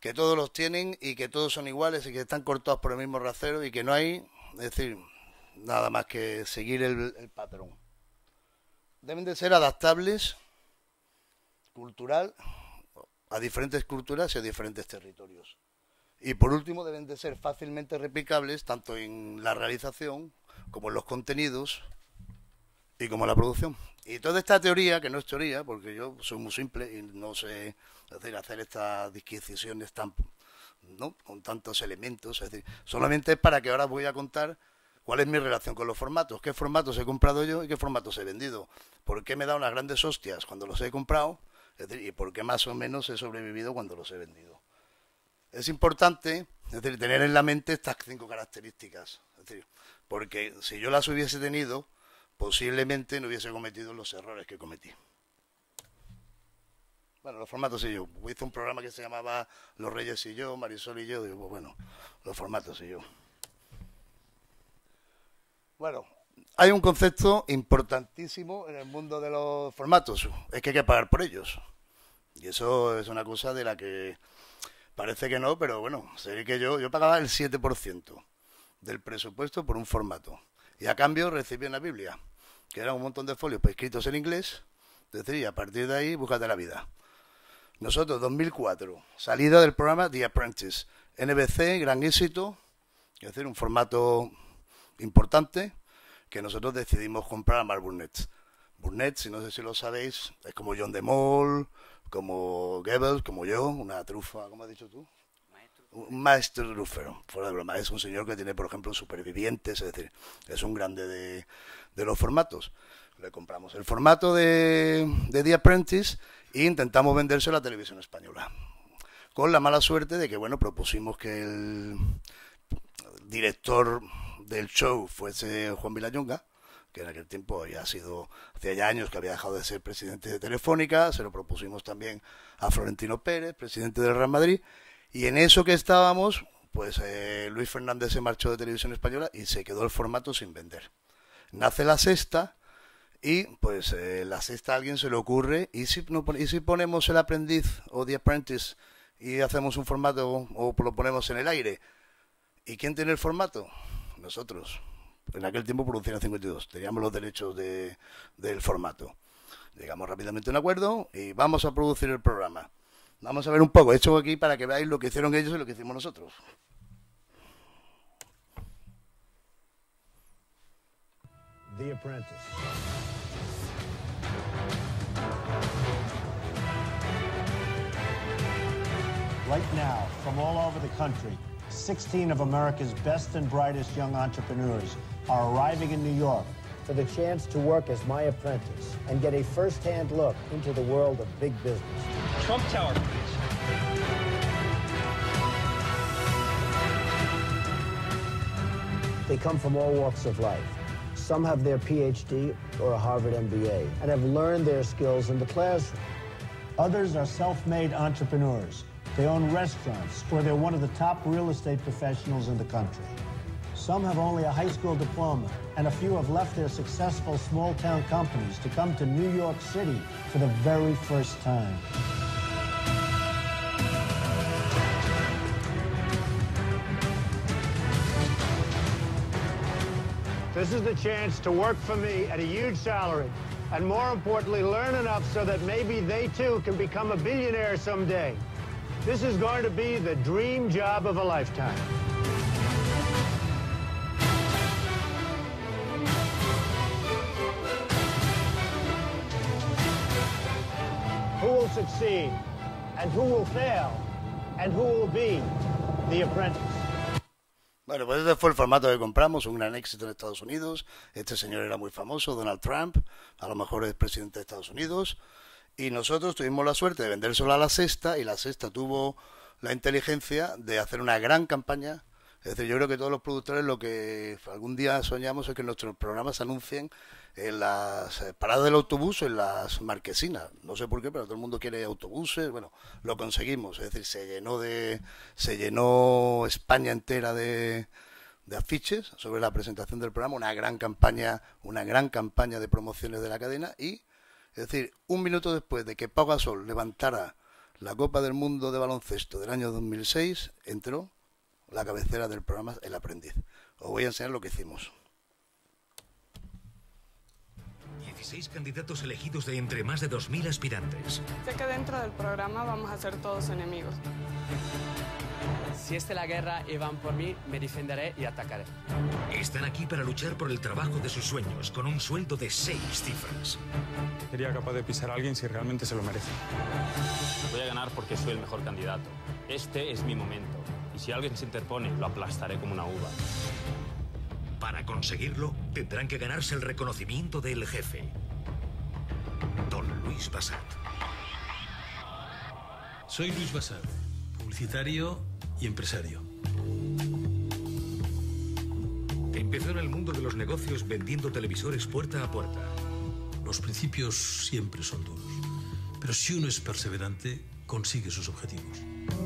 que todos los tienen y que todos son iguales y que están cortados por el mismo rasero y que no hay, es decir, nada más que seguir el, el patrón. Deben de ser adaptables, cultural, a diferentes culturas y a diferentes territorios. Y por último, deben de ser fácilmente replicables tanto en la realización como en los contenidos y como en la producción. Y toda esta teoría, que no es teoría, porque yo soy muy simple y no sé, es decir, hacer estas disquisiciones tan, ¿no?, con tantos elementos, es decir, solamente es para que ahora voy a contar cuál es mi relación con los formatos, qué formatos he comprado yo y qué formatos he vendido, por qué me da unas grandes hostias cuando los he comprado, es decir, y por qué más o menos he sobrevivido cuando los he vendido. Es importante, es decir, tener en la mente estas cinco características, es decir, porque si yo las hubiese tenido, posiblemente no hubiese cometido los errores que cometí. Bueno, los formatos y yo. Hice un programa que se llamaba Los Reyes y yo, Marisol y yo. Digo, pues bueno, los formatos y yo. Bueno, hay un concepto importantísimo en el mundo de los formatos. Es que hay que pagar por ellos. Y eso es una cosa de la que parece que no, pero bueno, sé que yo, yo pagaba el siete por ciento del presupuesto por un formato. Y a cambio recibí una Biblia, que era un montón de folios escritos en inglés, es decir, y a partir de ahí, búscate la vida. Nosotros, dos mil cuatro, salida del programa The Apprentice, N B C, gran éxito, es decir, un formato importante, que nosotros decidimos comprar a Mark Burnett. Burnett, si no sé si lo sabéis, es como John de Mol, como Goebbels, como yo, una trufa, ¿cómo has dicho tú? Un maestro trufero, fuera de broma. Es un señor que tiene, por ejemplo, Supervivientes, es decir, es un grande de, de los formatos. Le compramos el formato de, de The Apprentice e intentamos vendérselo a la televisión española. Con la mala suerte de que, bueno, propusimos que el director del show fuese Juan Vilallonga, que en aquel tiempo había sido, hacía ya años que había dejado de ser presidente de Telefónica. Se lo propusimos también a Florentino Pérez, presidente del Real Madrid. Y en eso que estábamos, pues eh, Luis Fernández se marchó de Televisión Española y se quedó el formato sin vender. Nace La Sexta y pues eh, La Sexta a alguien se le ocurre, ¿y si, no, ¿y si ponemos El Aprendiz o The Apprentice y hacemos un formato o lo ponemos en el aire? ¿Y quién tiene el formato? Nosotros. En aquel tiempo Producción cincuenta y dos, teníamos los derechos de, del formato. Llegamos rápidamente a un acuerdo y vamos a producir el programa. Vamos a ver un poco, he hecho aquí para que veáis lo que hicieron ellos y lo que hicimos nosotros. The Apprentice. Right now, from all over the country, sixteen of America's best and brightest young entrepreneurs are arriving in New York for the chance to work as my apprentice and get a first-hand look into the world of big business. Trump Tower, please. They come from all walks of life. Some have their P H D or a Harvard M B A and have learned their skills in the classroom. Others are self-made entrepreneurs. They own restaurants, or they're one of the top real estate professionals in the country. Some have only a high school diploma, and a few have left their successful small-town companies to come to New York City for the very first time. This is the chance to work for me at a huge salary, and more importantly, learn enough so that maybe they too can become a billionaire someday. This is going to be the dream job of a lifetime. Who will succeed, and who will fail, and who will be the apprentice? Bueno, pues ese fue el formato que compramos, un gran éxito en Estados Unidos. Este señor era muy famoso, Donald Trump, a lo mejor es presidente de Estados Unidos. Y nosotros tuvimos la suerte de vendérselo a La Sexta, y La Sexta tuvo la inteligencia de hacer una gran campaña. Es decir, yo creo que todos los productores lo que algún día soñamos es que nuestros programas se anuncien en las paradas del autobús o en las marquesinas. No sé por qué, pero todo el mundo quiere autobuses. Bueno, lo conseguimos. Es decir, se llenó de se llenó España entera de, de afiches sobre la presentación del programa. Una gran campaña, una gran campaña de promociones de la cadena. Y, es decir, un minuto después de que Pau Gasol levantara la Copa del Mundo de baloncesto del año dos mil seis entró la cabecera del programa El Aprendiz. Os voy a enseñar lo que hicimos. dieciséis candidatos elegidos de entre más de dos mil aspirantes. Sé que dentro del programa vamos a ser todos enemigos. Si esté la guerra y van por mí, me defenderé y atacaré. Están aquí para luchar por el trabajo de sus sueños, con un sueldo de seis cifras. Sería capaz de pisar a alguien si realmente se lo merece. Voy a ganar porque soy el mejor candidato. Este es mi momento. Y si alguien se interpone, lo aplastaré como una uva. Para conseguirlo, tendrán que ganarse el reconocimiento del jefe, don Luis Bassat. Soy Luis Bassat, publicitario y empresario. Empezó en el mundo de los negocios vendiendo televisores puerta a puerta. Los principios siempre son duros, pero si uno es perseverante, consigue sus objetivos.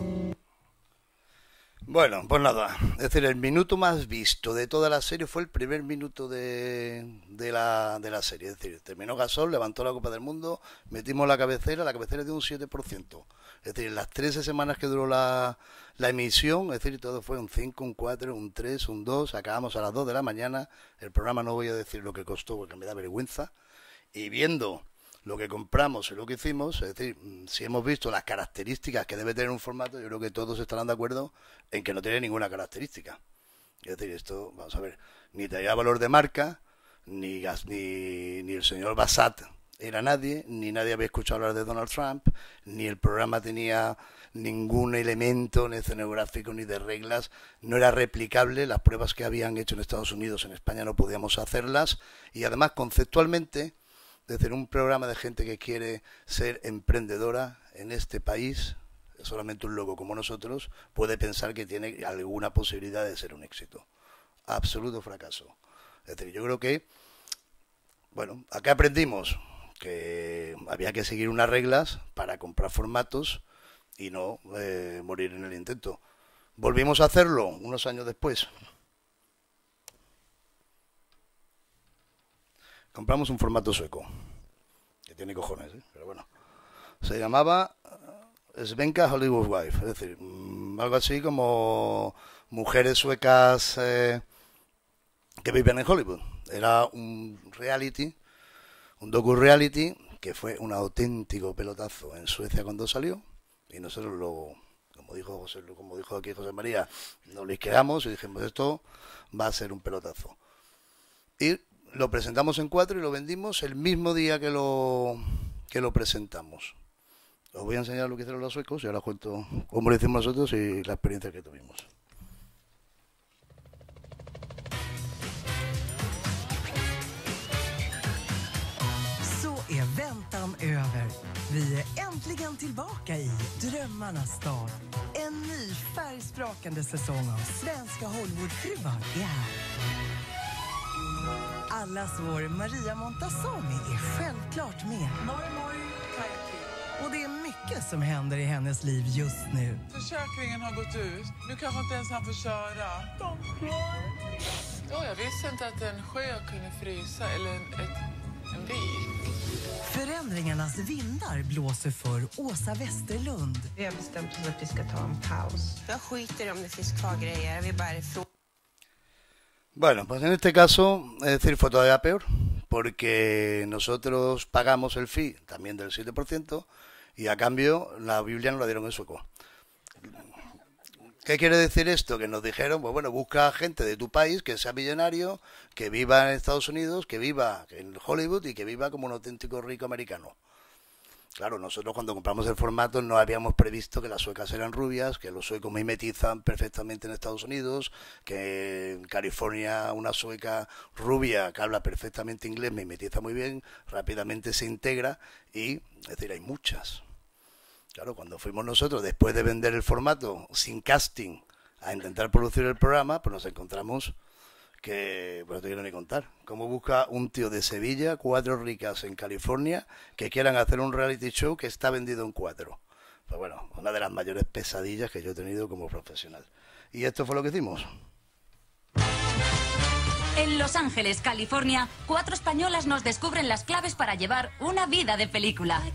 Bueno, pues nada, es decir, el minuto más visto de toda la serie fue el primer minuto de, de, la, de la serie. Es decir, terminó Gasol, levantó la Copa del Mundo, metimos la cabecera, la cabecera dio un siete por ciento. Es decir, en las trece semanas que duró la, la emisión, es decir, todo fue un cinco, un cuatro, un tres, un dos, acabamos a las dos de la mañana, el programa no voy a decir lo que costó porque me da vergüenza, y viendo lo que compramos y lo que hicimos, es decir, si hemos visto las características que debe tener un formato, yo creo que todos estarán de acuerdo en que no tiene ninguna característica. Es decir, esto, vamos a ver, ni tenía valor de marca, ni, ni, ni el señor Bassat era nadie, ni nadie había escuchado hablar de Donald Trump, ni el programa tenía ningún elemento ni escenográfico ni de reglas, no era replicable, las pruebas que habían hecho en Estados Unidos, en España no podíamos hacerlas, y además conceptualmente, desde un programa de gente que quiere ser emprendedora en este país, solamente un loco como nosotros puede pensar que tiene alguna posibilidad de ser un éxito. Absoluto fracaso. Es decir, yo creo que, bueno, acá aprendimos que había que seguir unas reglas para comprar formatos y no eh, morir en el intento. Volvimos a hacerlo unos años después. Compramos un formato sueco, que tiene cojones, ¿eh? Pero bueno, se llamaba Svenska Hollywood Wife, es decir, mmm, algo así como mujeres suecas eh, que viven en Hollywood. Era un reality, un docu-reality, que fue un auténtico pelotazo en Suecia cuando salió, y nosotros lo, como dijo José, como dijo aquí José María, nos lo quedamos y dijimos, esto va a ser un pelotazo. Y lo presentamos en Cuatro y lo vendimos el mismo día que lo que lo presentamos. Os voy a enseñar lo que hicieron los suecos y ahora os cuento cómo lo hicimos nosotros y la experiencia que tuvimos. Så är väntan över. Vi är äntligen tillbaka i Drömmarnas stad. En ny färgsprakande säsong av Svenska Hollywoodfruar är här. Allas vår Maria Montazami är självklart med. Och det är mycket som händer i hennes liv just nu. Försäkringen har gått ut. Nu kanske inte ens han får köra. Ja, jag visste inte att en sjö kunde frysa eller en, ett, en bil. Förändringarnas vindar blåser för Åsa Westerlund. Vi har bestämt oss att vi ska ta en paus. Jag skiter om det finns kvar grejer. Jag vill bara ifrån. Bueno, pues en este caso, es decir, fue todavía peor, porque nosotros pagamos el fee también del siete por ciento y a cambio la Biblia nos la dieron en sueco. ¿Qué quiere decir esto? Que nos dijeron, pues bueno, busca gente de tu país que sea millonario, que viva en Estados Unidos, que viva en Hollywood y que viva como un auténtico rico americano. Claro, nosotros cuando compramos el formato no habíamos previsto que las suecas eran rubias, que los suecos mimetizan perfectamente en Estados Unidos, que en California una sueca rubia que habla perfectamente inglés mimetiza muy bien, rápidamente se integra y, es decir, hay muchas. Claro, cuando fuimos nosotros, después de vender el formato sin casting a intentar producir el programa, pues nos encontramos que, pues no te quiero ni contar, cómo busca un tío de Sevilla, cuatro ricas en California, que quieran hacer un reality show que está vendido en Cuatro. Pues bueno, una de las mayores pesadillas que yo he tenido como profesional. Y esto fue lo que hicimos. En Los Ángeles, California, cuatro españolas nos descubren las claves para llevar una vida de película.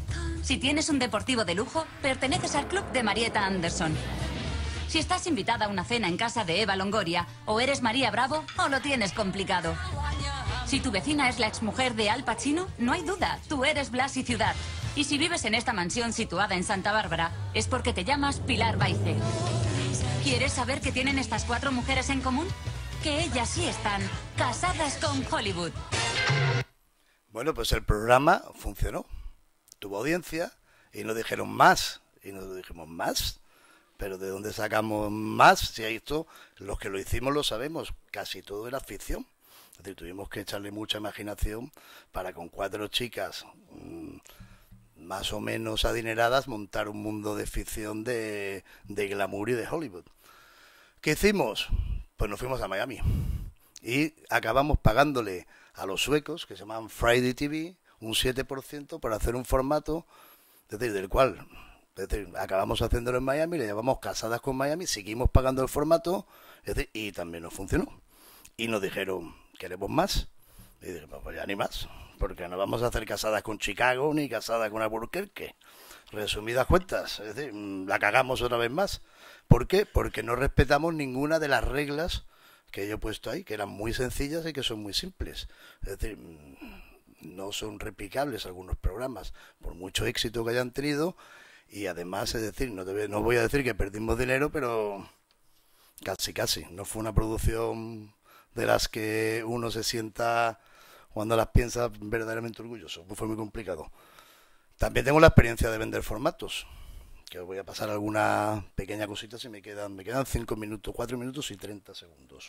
Si tienes un deportivo de lujo, perteneces al club de Marietta Anderson. Si estás invitada a una cena en casa de Eva Longoria, o eres María Bravo, o lo tienes complicado. Si tu vecina es la exmujer de Al Pacino, no hay duda, tú eres Blas y Ciudad. Y si vives en esta mansión situada en Santa Bárbara, es porque te llamas Pilar Baice. ¿Quieres saber qué tienen estas cuatro mujeres en común? Que ellas sí están casadas con Hollywood. Bueno, pues el programa funcionó, tuvo audiencia y nos dijeron más, y nos dijimos más, pero ¿de dónde sacamos más? Si hay esto, los que lo hicimos lo sabemos, casi todo era ficción. Es decir, tuvimos que echarle mucha imaginación para con cuatro chicas mmm, más o menos adineradas montar un mundo de ficción de, de glamour y de Hollywood. ¿Qué hicimos? Pues nos fuimos a Miami y acabamos pagándole a los suecos, que se llaman Friday T V, un siete por ciento para hacer un formato, es decir, del cual es decir, acabamos haciéndolo en Miami, le llamamos Casadas con Miami, seguimos pagando el formato, es decir, y también nos funcionó. Y nos dijeron, ¿queremos más? Y dije, pues ya ni más, porque no vamos a hacer Casadas con Chicago ni Casadas con Albuquerque. Resumidas cuentas, es decir, la cagamos otra vez más. ¿Por qué? Porque no respetamos ninguna de las reglas que yo he puesto ahí, que eran muy sencillas y que son muy simples. Es decir, no son replicables algunos programas, por mucho éxito que hayan tenido, y además, es decir, no, te, no voy a decir que perdimos dinero, pero casi casi. No fue una producción de las que uno se sienta, cuando las piensa, verdaderamente orgulloso. Pues fue muy complicado. También tengo la experiencia de vender formatos, que os voy a pasar alguna pequeña cosita si me quedan, me quedan cinco minutos, cuatro minutos y treinta segundos.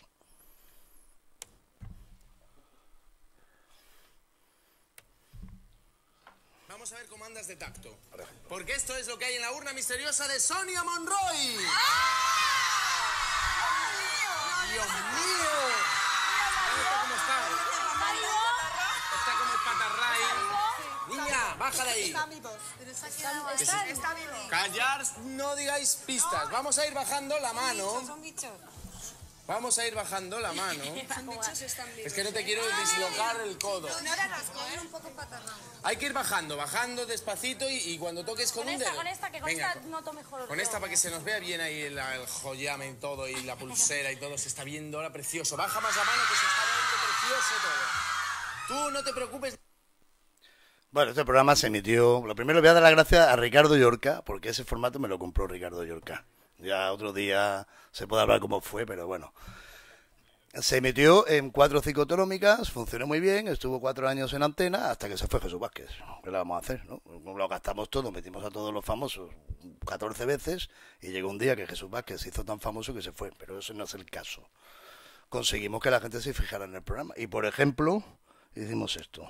Vamos a ver cómo andas de tacto. Porque esto es lo que hay en la urna misteriosa de Sonia Monroy. ¡Dios mío! ¿Está cómo está? Está como el patarray. Niña, baja de ahí. Está vivo. Está, está vivo. Callar, no digáis pistas. Vamos a ir bajando la mano. Son bichos. Vamos a ir bajando la mano. Son bichos, están vivos. Es que no te quiero dislocar el codo. No era rasgo, era un poco patarrán. Hay que ir bajando, bajando despacito y, y cuando toques con, con un esta, dedo. Con esta, que con Venga, esta noto mejor. Con esta para que se nos vea bien ahí el, el joyame y todo, y la pulsera y todo, se está viendo ahora precioso. Baja más la mano que se está viendo precioso todo. Tú no te preocupes. Bueno, este programa se emitió... Lo primero le voy a dar las gracias a Ricardo Llorca, porque ese formato me lo compró Ricardo Llorca. Ya otro día se puede hablar cómo fue, pero bueno. Se emitió en cuatro o cinco autonómicas, funcionó muy bien, estuvo cuatro años en antena, hasta que se fue Jesús Vázquez. ¿Qué le vamos a hacer, no? Lo gastamos todo, metimos a todos los famosos catorce veces, y llegó un día que Jesús Vázquez se hizo tan famoso que se fue, pero eso no es el caso. Conseguimos que la gente se fijara en el programa, y por ejemplo, hicimos esto.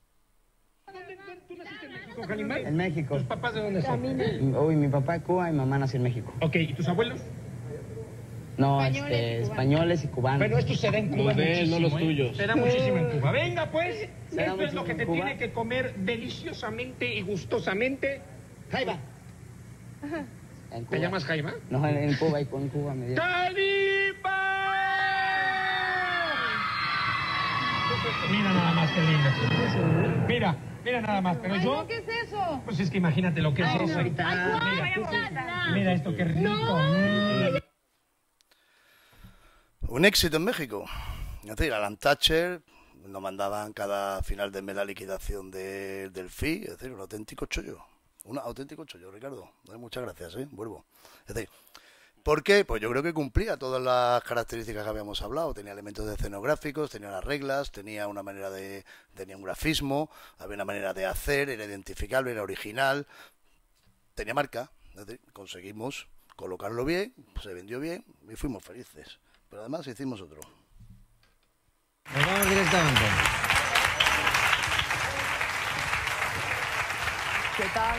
En México. ¿Tus papás de dónde son? Uy, mi papá de Cuba y mi mamá nació en México. Ok, ¿y tus abuelos? No, españoles, este, y españoles y cubanos. Bueno, esto se da en Cuba muchísimo, no los ¿eh? tuyos. Se da muchísimo en Cuba. Venga, pues, se esto es lo que te tiene que comer deliciosamente y gustosamente. Jaiba. ¿Te llamas Jaiba? No, en Cuba y con Cuba me dio. ¡Calipa! Mira nada más, qué lindo. Mira. Mira nada más, pero Ay, yo... no, ¿qué es eso? Pues es que imagínate lo que es Ay, eso. no. Ay, mira, mira esto, qué rico. No. Un éxito en México. Es decir, Alan Thatcher nos mandaban cada final de mes la liquidación de, del F I, es decir, un auténtico chollo. Un auténtico chollo, Ricardo. Muchas gracias, ¿eh? Vuelvo. Es decir, ¿por qué? Pues yo creo que cumplía todas las características que habíamos hablado. Tenía elementos escenográficos, tenía las reglas, tenía una manera de... tenía un grafismo, había una manera de hacer, era identificable, era original, tenía marca. Es decir, conseguimos colocarlo bien, se vendió bien y fuimos felices. Pero además hicimos otro. Nos vamos directamente. ¿Qué tal?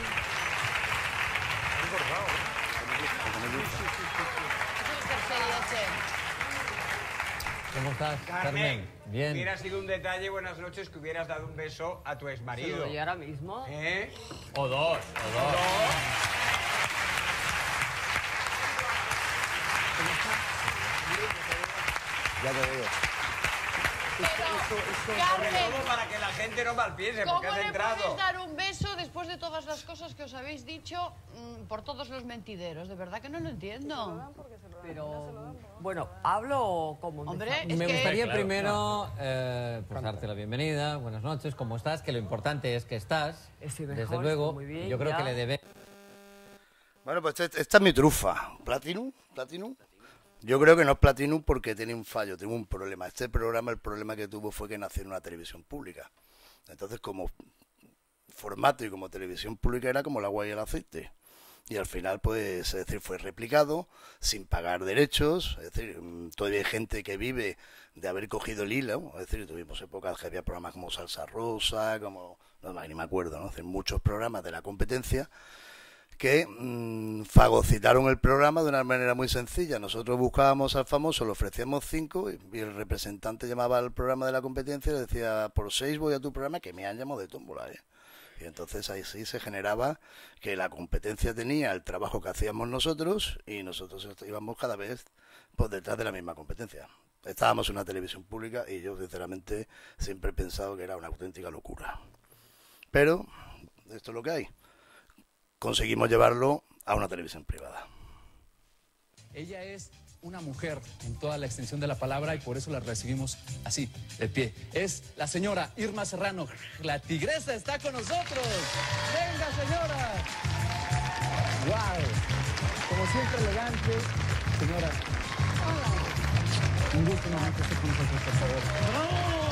¿Cómo estás, Carmen? Carmen? Bien. Hubiera sido un detalle, buenas noches, que hubieras dado un beso a tu exmarido. ¿Se lo doy ahora mismo? ¿Eh? O dos, o dos. Ya te digo. Sobre todo para que la gente no malpiense, porque has entrado. ¿Cómo le puedes dar un beso después después de todas las cosas que os habéis dicho mmm, por todos los mentideros, de verdad que no lo entiendo. Pero, bueno, hablo como... Hombre, me es que... gustaría Claro, primero eh, pues darte la bienvenida, buenas noches, ¿cómo estás? Que lo importante es que estás, Estoy mejor, desde luego, estoy muy bien, yo creo ya. que le debe... Bueno, pues esta, esta es mi trufa. ¿Platinum? ¿Platinum? Yo creo que no es Platinum porque tiene un fallo, tiene un problema. Este programa, el problema que tuvo fue que nació en una televisión pública. Entonces, como formato y como televisión pública era como el agua y el aceite. Y al final, pues, es decir, fue replicado sin pagar derechos. Es decir, todavía hay gente que vive de haber cogido el hilo. Es decir, tuvimos épocas que había programas como Salsa Rosa, como, no, ni me acuerdo, ¿no? Es decir, muchos programas de la competencia que mmm, fagocitaron el programa de una manera muy sencilla. Nosotros buscábamos al famoso, le ofrecíamos cinco y, y el representante llamaba al programa de la competencia y le decía, por seis voy a tu programa, que me han llamado de tómbola, ¿eh? Y entonces ahí sí se generaba que la competencia tenía el trabajo que hacíamos nosotros y nosotros íbamos cada vez por detrás de la misma competencia. Estábamos en una televisión pública y yo sinceramente siempre he pensado que era una auténtica locura. Pero esto es lo que hay. Conseguimos llevarlo a una televisión privada. Ella es una mujer en toda la extensión de la palabra y por eso la recibimos así, de pie. Es la señora Irma Serrano, la tigresa está con nosotros. ¡Venga, señora! ¡Wow! Como siempre elegante, señora. Un gusto, mamá, que esté con nosotros, por favor. ¡No!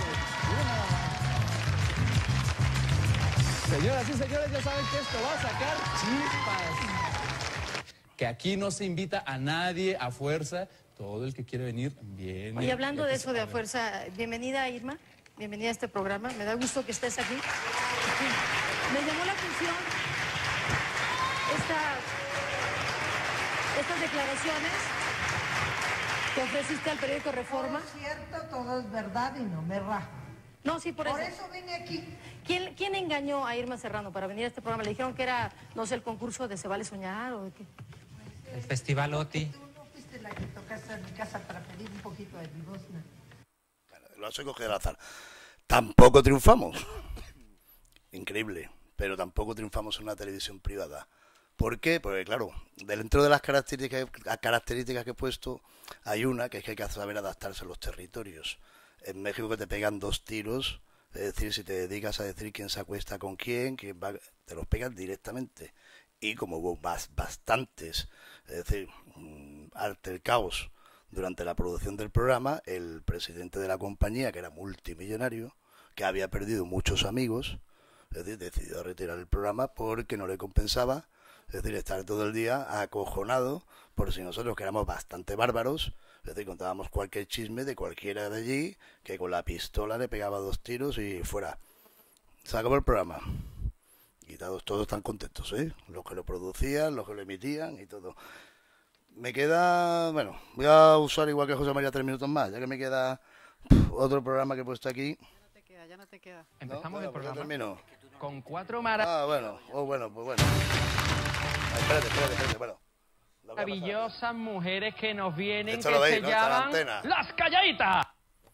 Señoras y señores, ya saben que esto va a sacar chispas. Que aquí no se invita a nadie a fuerza. Todo el que quiere venir, viene. Oye, hablando de eso de a fuerza, bienvenida, Irma. Bienvenida a este programa. Me da gusto que estés aquí. Me llamó la atención esta, estas declaraciones que ofreciste al periódico Reforma. Todo es cierto, todo es verdad y no me rajo. No, sí, por, por eso. eso vine aquí. ¿Quién, ¿Quién engañó a Irma Serrano para venir a este programa? ¿Le dijeron que era, no sé, el concurso de Se Vale Soñar o de qué? El Festival Oti. Tú no fuiste la que tocaste en mi casa para pedir un poquito de limosna. Lo has cogido al azar. Tampoco triunfamos. Increíble. Pero tampoco triunfamos en una televisión privada. ¿Por qué? Porque, claro, dentro de las características, características que he puesto, hay una que es que hay que saber adaptarse a los territorios. En México que te pegan dos tiros, es decir, si te dedicas a decir quién se acuesta con quién, quién va, te los pegan directamente. Y como hubo bastantes, es decir, altercaos durante la producción del programa, el presidente de la compañía, que era multimillonario, que había perdido muchos amigos, es decir, decidió retirar el programa porque no le compensaba, es decir, estar todo el día acojonado por si nosotros, que éramos bastante bárbaros, es decir, contábamos cualquier chisme de cualquiera de allí, que con la pistola le pegaba dos tiros y fuera. Se acabó el programa. Y todos, todos están contentos, ¿eh? Los que lo producían, los que lo emitían y todo. Me queda... Bueno, voy a usar igual que José María tres minutos más, ya que me queda pff, otro programa que he puesto aquí. Ya no te queda, ya no te queda. Empezamos ¿No? el programa termino. con cuatro maravillas. Ah, bueno, oh, bueno, pues bueno. Ay, espérate, espérate, espérate, bueno. Maravillosas mujeres que nos vienen, Esto que lo veis, se ¿no? Está la llaman antena. las calladitas.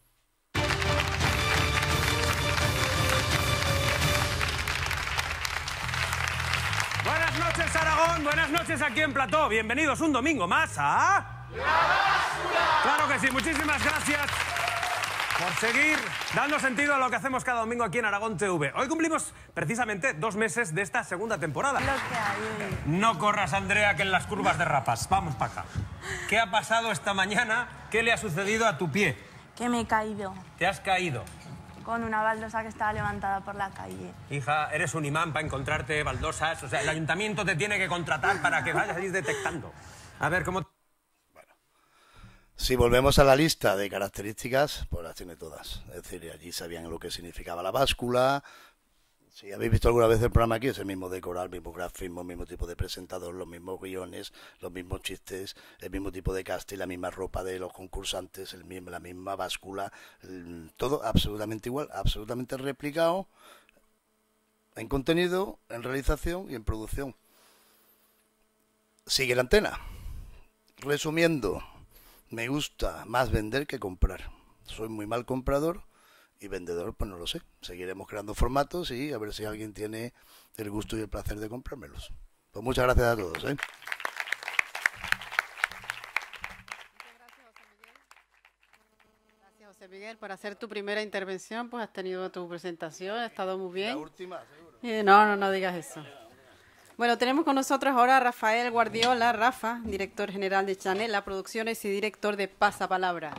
Buenas noches, Aragón. Buenas noches aquí en Plató. Bienvenidos un domingo más a... ¡La Báscula! Claro que sí. Muchísimas gracias por seguir dando sentido a lo que hacemos cada domingo aquí en Aragón T V. Hoy cumplimos precisamente dos meses de esta segunda temporada. Lo que hay. No corras, Andrea, que en las curvas derrapas. Vamos para acá. ¿Qué ha pasado esta mañana? ¿Qué le ha sucedido a tu pie? Que me he caído ¿Te has caído? con una baldosa que estaba levantada por la calle. Hija, eres un imán para encontrarte baldosas. O sea, el ayuntamiento te tiene que contratar para que vayas a ir detectando. A ver, ¿cómo...? Si volvemos a la lista de características, pues las tiene todas. Es decir, allí sabían lo que significaba la báscula. Si habéis visto alguna vez el programa aquí, es el mismo decorar, el mismo grafismo, el mismo tipo de presentador, los mismos guiones, los mismos chistes, el mismo tipo de casting, la misma ropa de los concursantes, el mismo, la misma báscula, el, todo absolutamente igual, absolutamente replicado en contenido, en realización y en producción. Sigue la antena. Resumiendo, me gusta más vender que comprar. Soy muy mal comprador y vendedor, pues no lo sé. Seguiremos creando formatos y a ver si alguien tiene el gusto y el placer de comprármelos. Pues muchas gracias a todos, ¿eh? José Miguel, para hacer tu primera intervención, pues has tenido tu presentación, ha estado muy bien. La última, seguro. Eh, no, no, no digas eso. Bueno, tenemos con nosotros ahora a Rafael Guardiola, Rafa, director general de Chanela Producciones y director de Pasapalabra.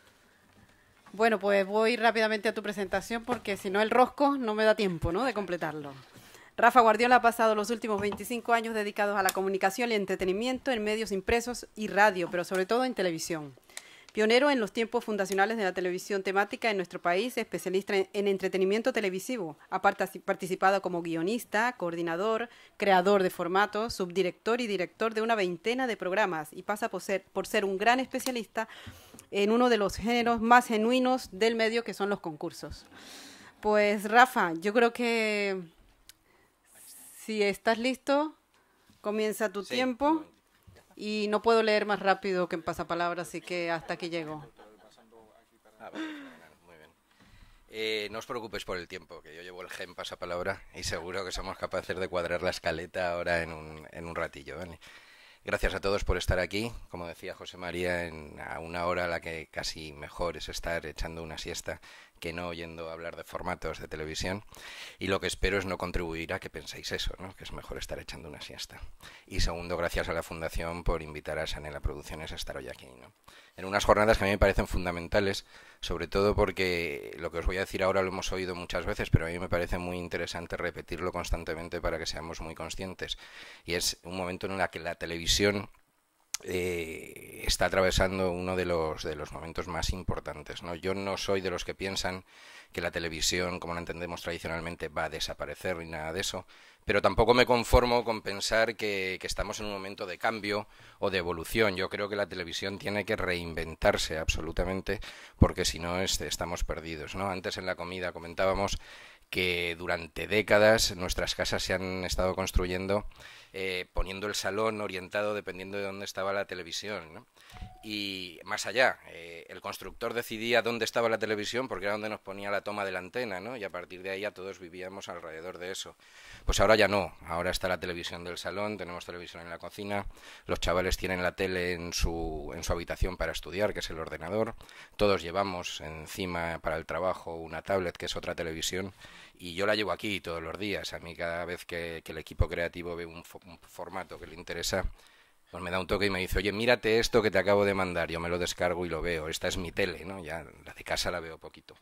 Bueno, pues voy rápidamente a tu presentación porque si no el rosco no me da tiempo, ¿no?, de completarlo. Rafa Guardiola ha pasado los últimos veinticinco años dedicados a la comunicación y entretenimiento en medios impresos y radio, pero sobre todo en televisión. Pionero en los tiempos fundacionales de la televisión temática en nuestro país, especialista en entretenimiento televisivo. Ha participado como guionista, coordinador, creador de formatos, subdirector y director de una veintena de programas y pasa por ser, por ser un gran especialista en uno de los géneros más genuinos del medio, que son los concursos. Pues Rafa, yo creo que si estás listo, comienza tu sí, tiempo. Y no puedo leer más rápido que en Pasapalabra, así que hasta aquí llego. Ah, vale, muy bien. Eh, no os preocupéis por el tiempo, que yo llevo el gen Pasapalabra y seguro que somos capaces de cuadrar la escaleta ahora en un, en un ratillo, ¿vale? Gracias a todos por estar aquí. Como decía José María, en, a una hora a la que casi mejor es estar echando una siesta que no oyendo hablar de formatos de televisión. Y lo que espero es no contribuir a que penséis eso, ¿no?, que es mejor estar echando una siesta. Y segundo, gracias a la Fundación por invitar a Chanela Producciones a estar hoy aquí, ¿no?, en unas jornadas que a mí me parecen fundamentales, sobre todo porque lo que os voy a decir ahora lo hemos oído muchas veces, pero a mí me parece muy interesante repetirlo constantemente para que seamos muy conscientes. Y es un momento en el que la televisión Eh, está atravesando uno de los de los momentos más importantes, ¿no? Yo no soy de los que piensan que la televisión, como la entendemos tradicionalmente, va a desaparecer ni nada de eso, pero tampoco me conformo con pensar que, que estamos en un momento de cambio o de evolución. Yo creo que la televisión tiene que reinventarse absolutamente, porque si no es, estamos perdidos, ¿no? Antes en la comida comentábamos que durante décadas nuestras casas se han estado construyendo eh, poniendo el salón orientado dependiendo de dónde estaba la televisión, ¿no? Y más allá, eh, el constructor decidía dónde estaba la televisión porque era donde nos ponía la toma de la antena, ¿no? Y a partir de ahí ya todos vivíamos alrededor de eso. Pues ahora ya no, ahora está la televisión del salón, tenemos televisión en la cocina, los chavales tienen la tele en su, en su habitación para estudiar, que es el ordenador, todos llevamos encima para el trabajo una tablet, que es otra televisión, y yo la llevo aquí todos los días. A mí cada vez que, que el equipo creativo ve un, fo un formato que le interesa, pues me da un toque y me dice, oye, mírate esto que te acabo de mandar. Yo me lo descargo y lo veo. Esta es mi tele, ¿no? Ya la de casa la veo poquito.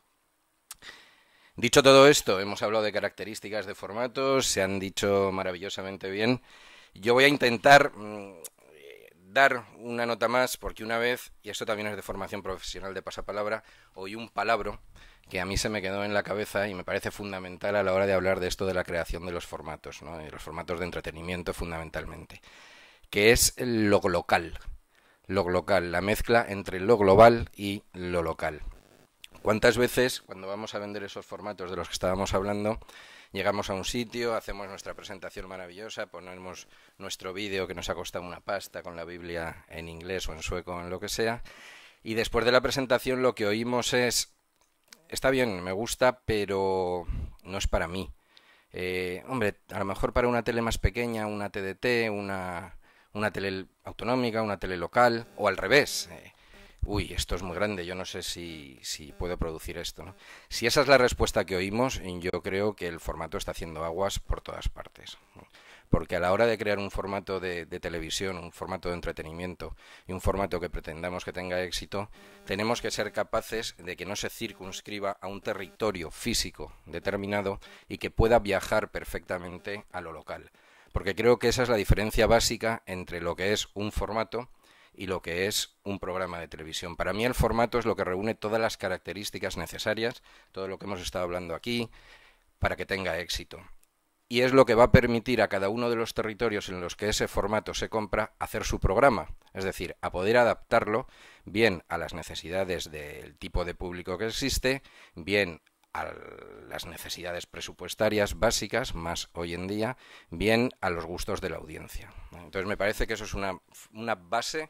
Dicho todo esto, hemos hablado de características de formatos, se han dicho maravillosamente bien. Yo voy a intentar mmm, dar una nota más, porque una vez, y esto también es de formación profesional de Pasapalabra, oí un palabra que a mí se me quedó en la cabeza y me parece fundamental a la hora de hablar de esto de la creación de los formatos, ¿no?, de los formatos de entretenimiento fundamentalmente, que es lo local, lo local, la mezcla entre lo global y lo local. ¿Cuántas veces, cuando vamos a vender esos formatos de los que estábamos hablando, llegamos a un sitio, hacemos nuestra presentación maravillosa, ponemos nuestro vídeo que nos ha costado una pasta con la Biblia en inglés o en sueco o en lo que sea, y después de la presentación lo que oímos es, está bien, me gusta, pero no es para mí. Eh, hombre, a lo mejor para una tele más pequeña, una T D T, una, una tele autonómica, una tele local, o al revés. Eh, uy, esto es muy grande, yo no sé si, si puedo producir esto, ¿no? Si esa es la respuesta que oímos, yo creo que el formato está haciendo aguas por todas partes, ¿no? Porque a la hora de crear un formato de, de televisión, un formato de entretenimiento y un formato que pretendamos que tenga éxito, tenemos que ser capaces de que no se circunscriba a un territorio físico determinado y que pueda viajar perfectamente a lo local. Porque creo que esa es la diferencia básica entre lo que es un formato y lo que es un programa de televisión. Para mí el formato es lo que reúne todas las características necesarias, todo lo que hemos estado hablando aquí, para que tenga éxito. Y es lo que va a permitir a cada uno de los territorios en los que ese formato se compra hacer su programa, es decir, a poder adaptarlo bien a las necesidades del tipo de público que existe, bien a las necesidades presupuestarias básicas, más hoy en día, bien a los gustos de la audiencia. Entonces me parece que eso es una, una base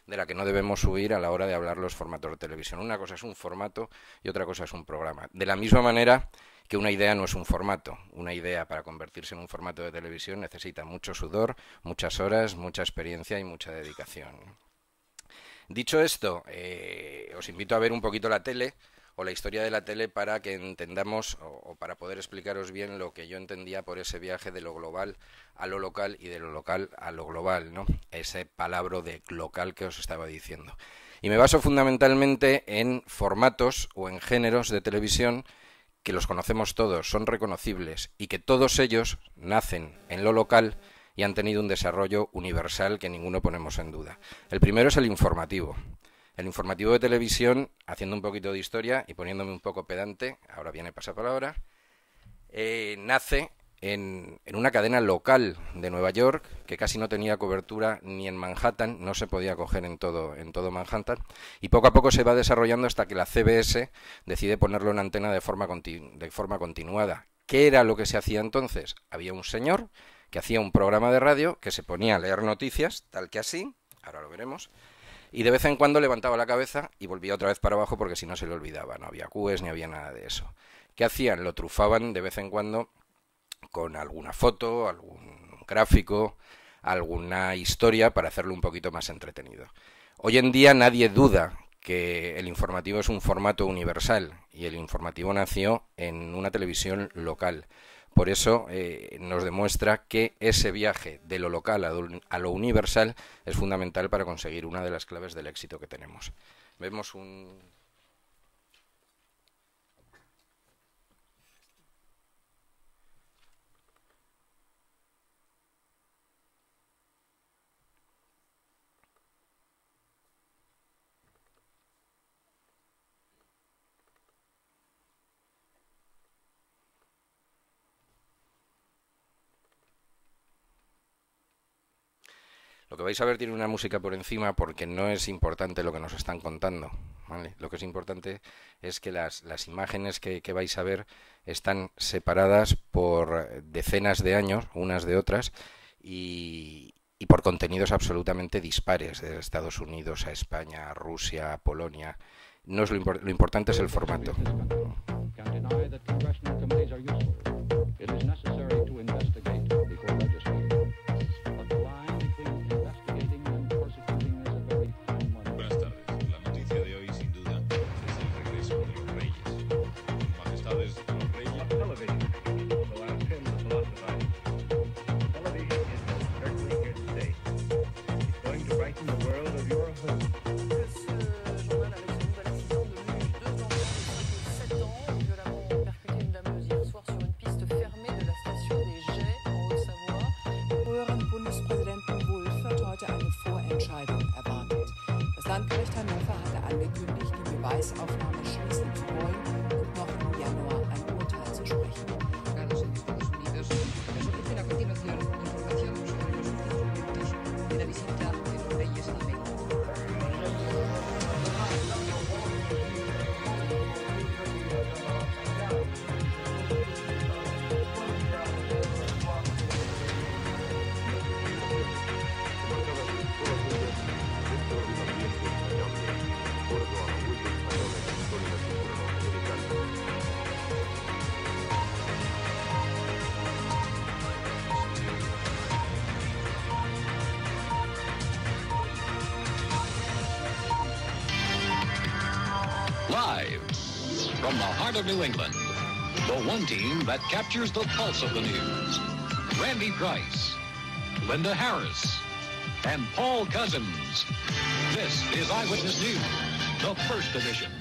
de la que no debemos huir a la hora de hablar los formatos de televisión. Una cosa es un formato y otra cosa es un programa. De la misma manera que una idea no es un formato. Una idea, para convertirse en un formato de televisión, necesita mucho sudor, muchas horas, mucha experiencia y mucha dedicación. Dicho esto, eh, os invito a ver un poquito la tele o la historia de la tele para que entendamos o, o para poder explicaros bien lo que yo entendía por ese viaje de lo global a lo local y de lo local a lo global, ¿no? Ese palabra de local que os estaba diciendo. Y me baso fundamentalmente en formatos o en géneros de televisión que los conocemos todos, son reconocibles y que todos ellos nacen en lo local y han tenido un desarrollo universal que ninguno ponemos en duda. El primero es el informativo. El informativo de televisión, haciendo un poquito de historia y poniéndome un poco pedante, ahora viene pasapalabra, eh, nace en, en una cadena local de Nueva York que casi no tenía cobertura ni en Manhattan, no se podía coger en todo, en todo Manhattan, y poco a poco se va desarrollando hasta que la C B S decide ponerlo en antena de forma, continu- de forma continuada. ¿Qué era lo que se hacía entonces? Había un señor que hacía un programa de radio que se ponía a leer noticias, tal que así, ahora lo veremos, y de vez en cuando levantaba la cabeza y volvía otra vez para abajo porque si no se le olvidaba, no había cues ni había nada de eso. ¿Qué hacían? Lo trufaban de vez en cuando con alguna foto, algún gráfico, alguna historia para hacerlo un poquito más entretenido. Hoy en día nadie duda que el informativo es un formato universal y el informativo nació en una televisión local. Por eso eh, nos demuestra que ese viaje de lo local a, a lo universal es fundamental para conseguir una de las claves del éxito que tenemos. Vemos un... Lo que vais a ver tiene una música por encima porque no es importante lo que nos están contando, ¿vale? Lo que es importante es que las, las imágenes que, que vais a ver están separadas por decenas de años, unas de otras, y, y por contenidos absolutamente dispares, de Estados Unidos a España, a Rusia, a Polonia. No es lo, impor- lo importante es el formato. Landgericht Hannover hatte angekündigt, die Beweisaufnahme schließen zu wollen und noch im Januar ein Urteil zu sprechen. Live from the heart of New England, the one team that captures the pulse of the news. Randy Price, Linda Harris, and Paul Cousins. This is Eyewitness News, the first edition.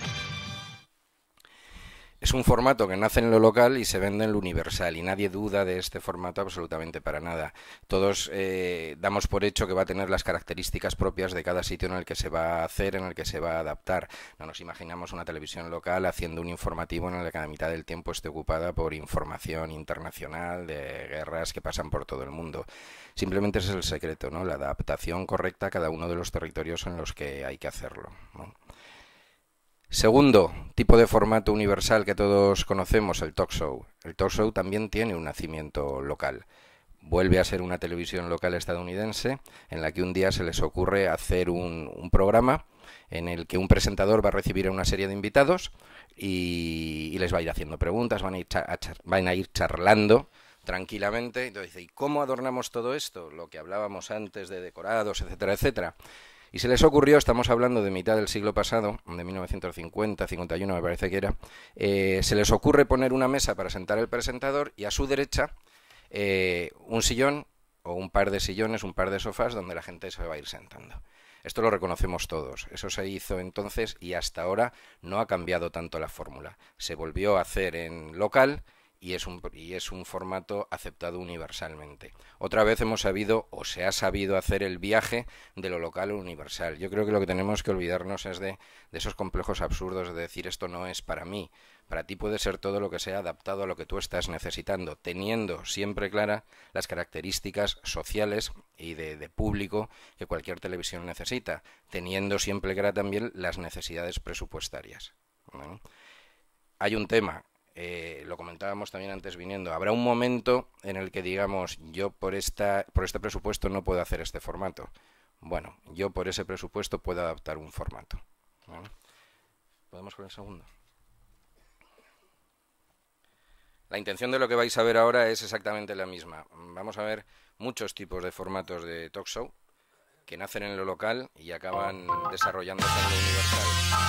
Es un formato que nace en lo local y se vende en lo universal, y nadie duda de este formato absolutamente para nada. Todos eh, damos por hecho que va a tener las características propias de cada sitio en el que se va a hacer, en el que se va a adaptar. No nos imaginamos una televisión local haciendo un informativo en el que la mitad del tiempo esté ocupada por información internacional de guerras que pasan por todo el mundo. Simplemente ese es el secreto, ¿no? La adaptación correcta a cada uno de los territorios en los que hay que hacerlo, ¿no? Segundo tipo de formato universal que todos conocemos, el talk show. El talk show también tiene un nacimiento local. vuelve a ser una televisión local estadounidense en la que un día se les ocurre hacer un, un programa en el que un presentador va a recibir a una serie de invitados y, y les va a ir haciendo preguntas, van a ir, a char, van a ir charlando tranquilamente. Entonces dice, ¿y cómo adornamos todo esto? Lo que hablábamos antes de decorados, etcétera, etcétera. Y se les ocurrió, estamos hablando de mitad del siglo pasado, de mil novecientos cincuenta, cincuenta y uno me parece que era, eh, se les ocurre poner una mesa para sentar el presentador y a su derecha eh, un sillón o un par de sillones, un par de sofás donde la gente se va a ir sentando. Esto lo reconocemos todos, eso se hizo entonces y hasta ahora no ha cambiado tanto la fórmula. Se volvió a hacer en local y es un, y es un formato aceptado universalmente. Otra vez hemos sabido, o se ha sabido hacer el viaje de lo local a lo universal. Yo creo que lo que tenemos que olvidarnos es de, de esos complejos absurdos de decir esto no es para mí. Para ti puede ser todo lo que sea adaptado a lo que tú estás necesitando, teniendo siempre clara las características sociales y de, de público que cualquier televisión necesita, teniendo siempre clara también las necesidades presupuestarias. ¿Vale? Hay un tema, eh, lo comentábamos también antes viniendo, habrá un momento en el que digamos, yo por, esta, por este presupuesto no puedo hacer este formato. Bueno, yo por ese presupuesto puedo adaptar un formato. ¿Vale? ¿Podemos con el segundo? La intención de lo que vais a ver ahora es exactamente la misma. Vamos a ver muchos tipos de formatos de talk show que nacen en lo local y acaban desarrollándose en lo universal.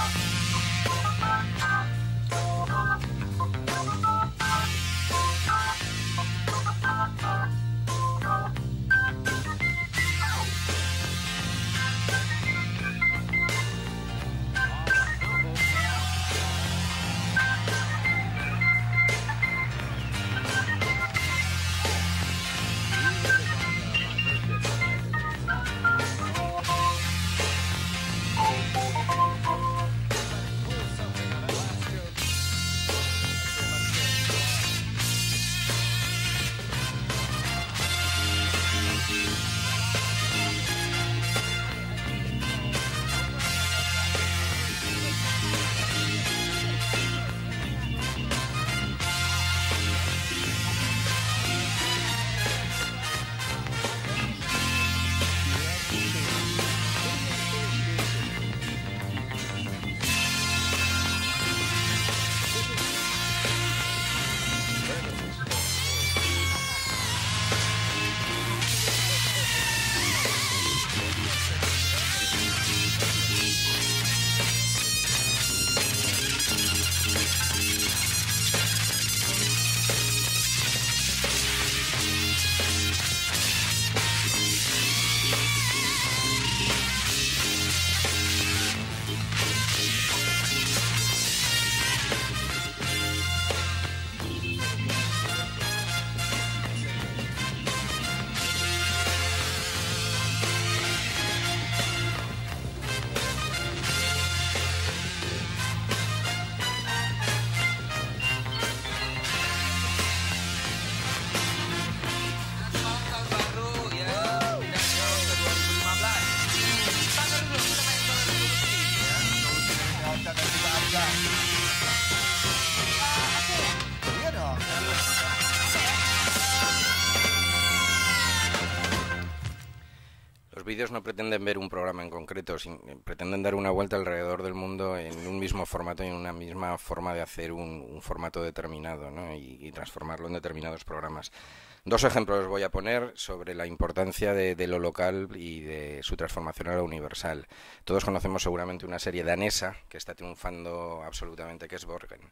Los vídeos no pretenden ver un programa en concreto, sin, pretenden dar una vuelta alrededor del mundo en un mismo formato y en una misma forma de hacer un, un formato determinado, ¿no? y, y transformarlo en determinados programas. Dos ejemplos voy a poner sobre la importancia de, de lo local y de su transformación a lo universal. Todos conocemos seguramente una serie danesa que está triunfando absolutamente, que es Borgen.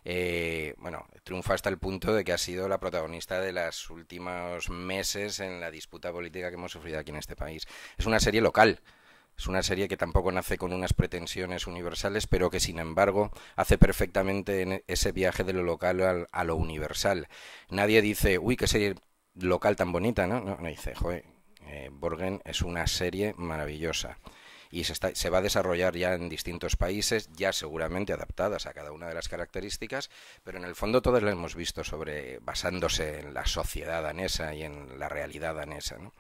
Eh, bueno, triunfa hasta el punto de que ha sido la protagonista de los últimos meses en la disputa política que hemos sufrido aquí en este país. Es una serie local. Es una serie que tampoco nace con unas pretensiones universales, pero que sin embargo hace perfectamente en ese viaje de lo local al, a lo universal. Nadie dice, uy, qué serie local tan bonita, ¿no? No, no dice, joder, eh, Borgen es una serie maravillosa. Y se, está, se va a desarrollar ya en distintos países, ya seguramente adaptadas a cada una de las características, pero en el fondo todos la hemos visto sobre basándose en la sociedad danesa y en la realidad danesa, ¿no?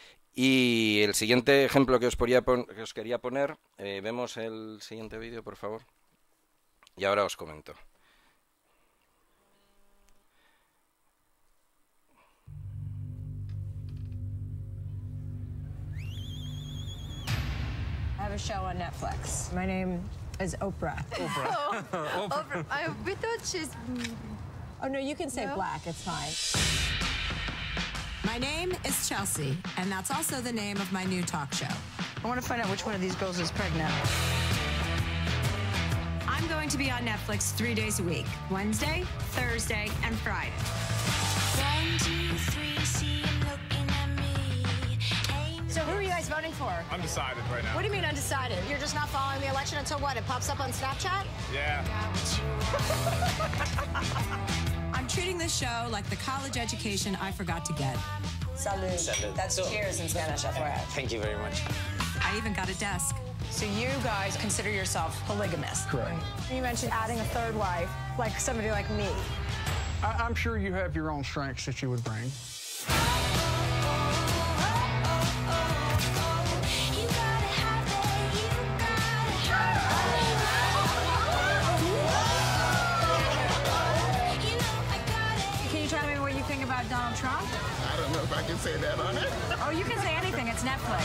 Y el siguiente ejemplo que os, podría pon que os quería poner, eh, vemos el siguiente vídeo, por favor, y ahora os comento. show on Netflix. My name is Oprah. Oprah. Oh, Oprah. I, we thought she's... Oh, no, you can say No. black. It's fine. My name is Chelsea, and that's also the name of my new talk show. I want to find out which one of these girls is pregnant. I'm going to be on Netflix three days a week, Wednesday, Thursday, and Friday. One, two, three, see you looking at me. So who are you guys voting for? Undecided right now. What do you mean undecided? You're just not following the election until what? It pops up on Snapchat? Yeah. I'm treating this show like the college education I forgot to get. Salud. Salud. That's So- cheers in Spanish, F Y I. Thank you very much. I even got a desk. So you guys consider yourself polygamous? Correct. You mentioned adding a third wife, like somebody like me. I, I'm sure you have your own strengths that you would bring. Can you tell me what you think about Donald Trump? I don't know if I can say that on it. Oh, you can say anything. It's Netflix.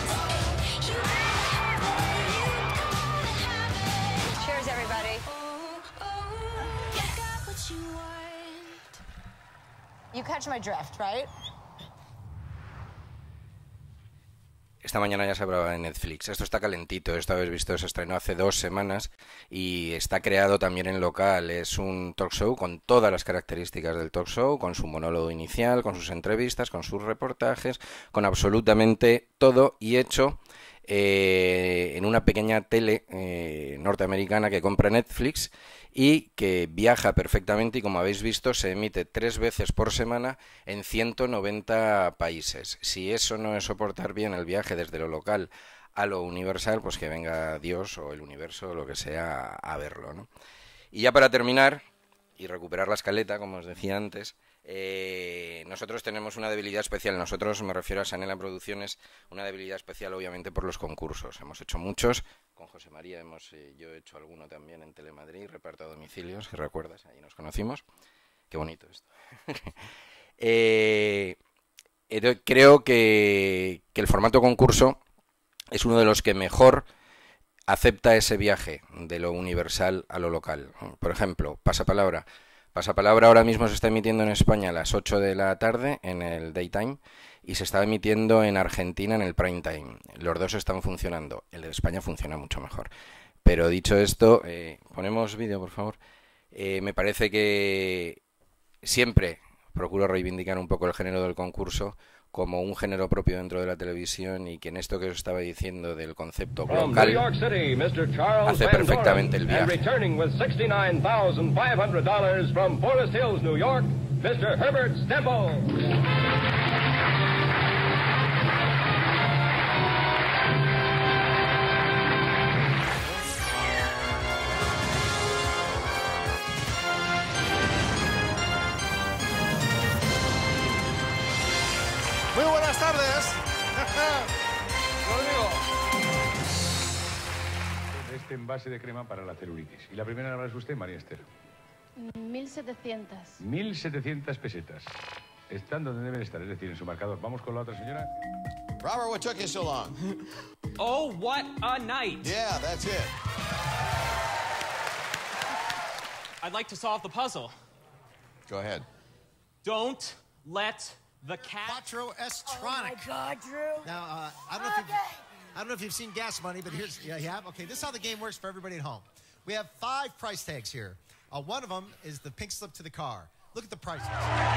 Cheers, everybody. You catch my drift, right? Esta mañana ya se hablaba de Netflix. Esto está calentito, esto habéis visto, se estrenó hace dos semanas y está creado también en local. Es un talk show con todas las características del talk show, con su monólogo inicial, con sus entrevistas, con sus reportajes, con absolutamente todo y hecho eh, en una pequeña tele eh, norteamericana que compra Netflix y que viaja perfectamente y, como habéis visto, se emite tres veces por semana en ciento noventa países. Si eso no es soportar bien el viaje desde lo local a lo universal, pues que venga Dios o el universo o lo que sea a verlo, ¿no? Y ya para terminar y recuperar la escaleta, como os decía antes, eh, nosotros tenemos una debilidad especial. Nosotros, me refiero a Sanela Producciones, una debilidad especial obviamente por los concursos. Hemos hecho muchos. Con José María hemos, eh, yo he hecho alguno también en Telemadrid, reparto a domicilios, si recuerdas, ahí nos conocimos. Qué bonito esto. eh, eh, creo que, que el formato concurso es uno de los que mejor acepta ese viaje de lo universal a lo local. Por ejemplo, Pasapalabra. Pasapalabra ahora mismo se está emitiendo en España a las ocho de la tarde en el daytime y se está emitiendo en Argentina en el prime time. Los dos están funcionando. El de España funciona mucho mejor. Pero dicho esto, eh, ponemos vídeo, por favor. Eh, me parece que siempre procuro reivindicar un poco el género del concurso como un género propio dentro de la televisión y que en esto que os estaba diciendo del concepto From local New York City, mister Charles hace Van perfectamente el Doren, and viaje. returning with sixty-nine thousand five hundred dollars from Forest Hills, New York, mister Herbert Stempel. Muy buenas tardes. Rodrigo. Este envase de crema para la celulitis. Y la primera es usted, María Esther. mil setecientos. mil setecientas pesetas. Están donde deben estar, es decir, en su marcador. Vamos con la otra señora. Robert, what took you so long? Oh, what a night. Yeah, that's it. I'd like to solve the puzzle. Go ahead. Don't let the cat... Quattro S-Tronic. Oh my God, Drew. Now, uh, I don't know if you've, I don't know if you've seen Gas Money, but here's, yeah, you have? Okay, this is how the game works for everybody at home. We have five price tags here. Uh, one of them is the pink slip to the car. Look at the prices.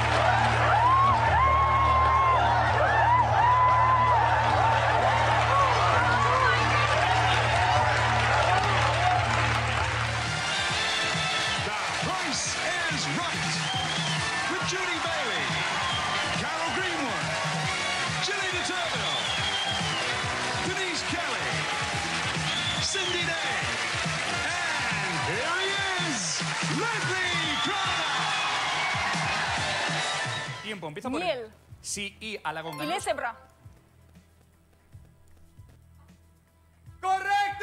The Price is Right with Judy Bailey, Carol Greenwood, Jilly DeTurbo, Denise Kelly, Cindy Day, and here he is, Leslie Prada. Tiempo, empieza por Miel. Sí, y Alagón. Y le cebra. ¡Correcto!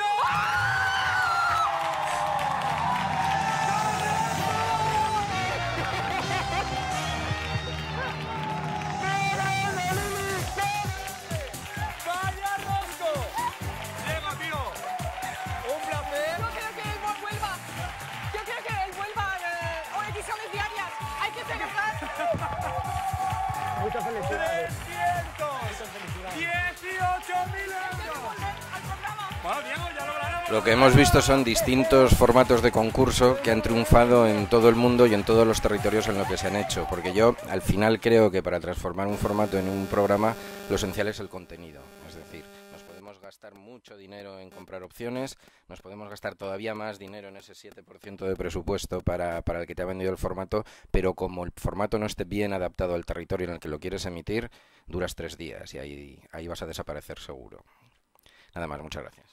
¡Vaya Rosco! Llega, tío. Lo que hemos visto son distintos formatos de concurso que han triunfado en todo el mundo y en todos los territorios en los que se han hecho, porque yo al final creo que para transformar un formato en un programa lo esencial es el contenido, es decir, nos podemos gastar mucho dinero en comprar opciones, nos podemos gastar todavía más dinero en ese siete por ciento de presupuesto para, para el que te ha vendido el formato, pero como el formato no esté bien adaptado al territorio en el que lo quieres emitir, duras tres días y ahí, ahí vas a desaparecer seguro. Nada más, muchas gracias.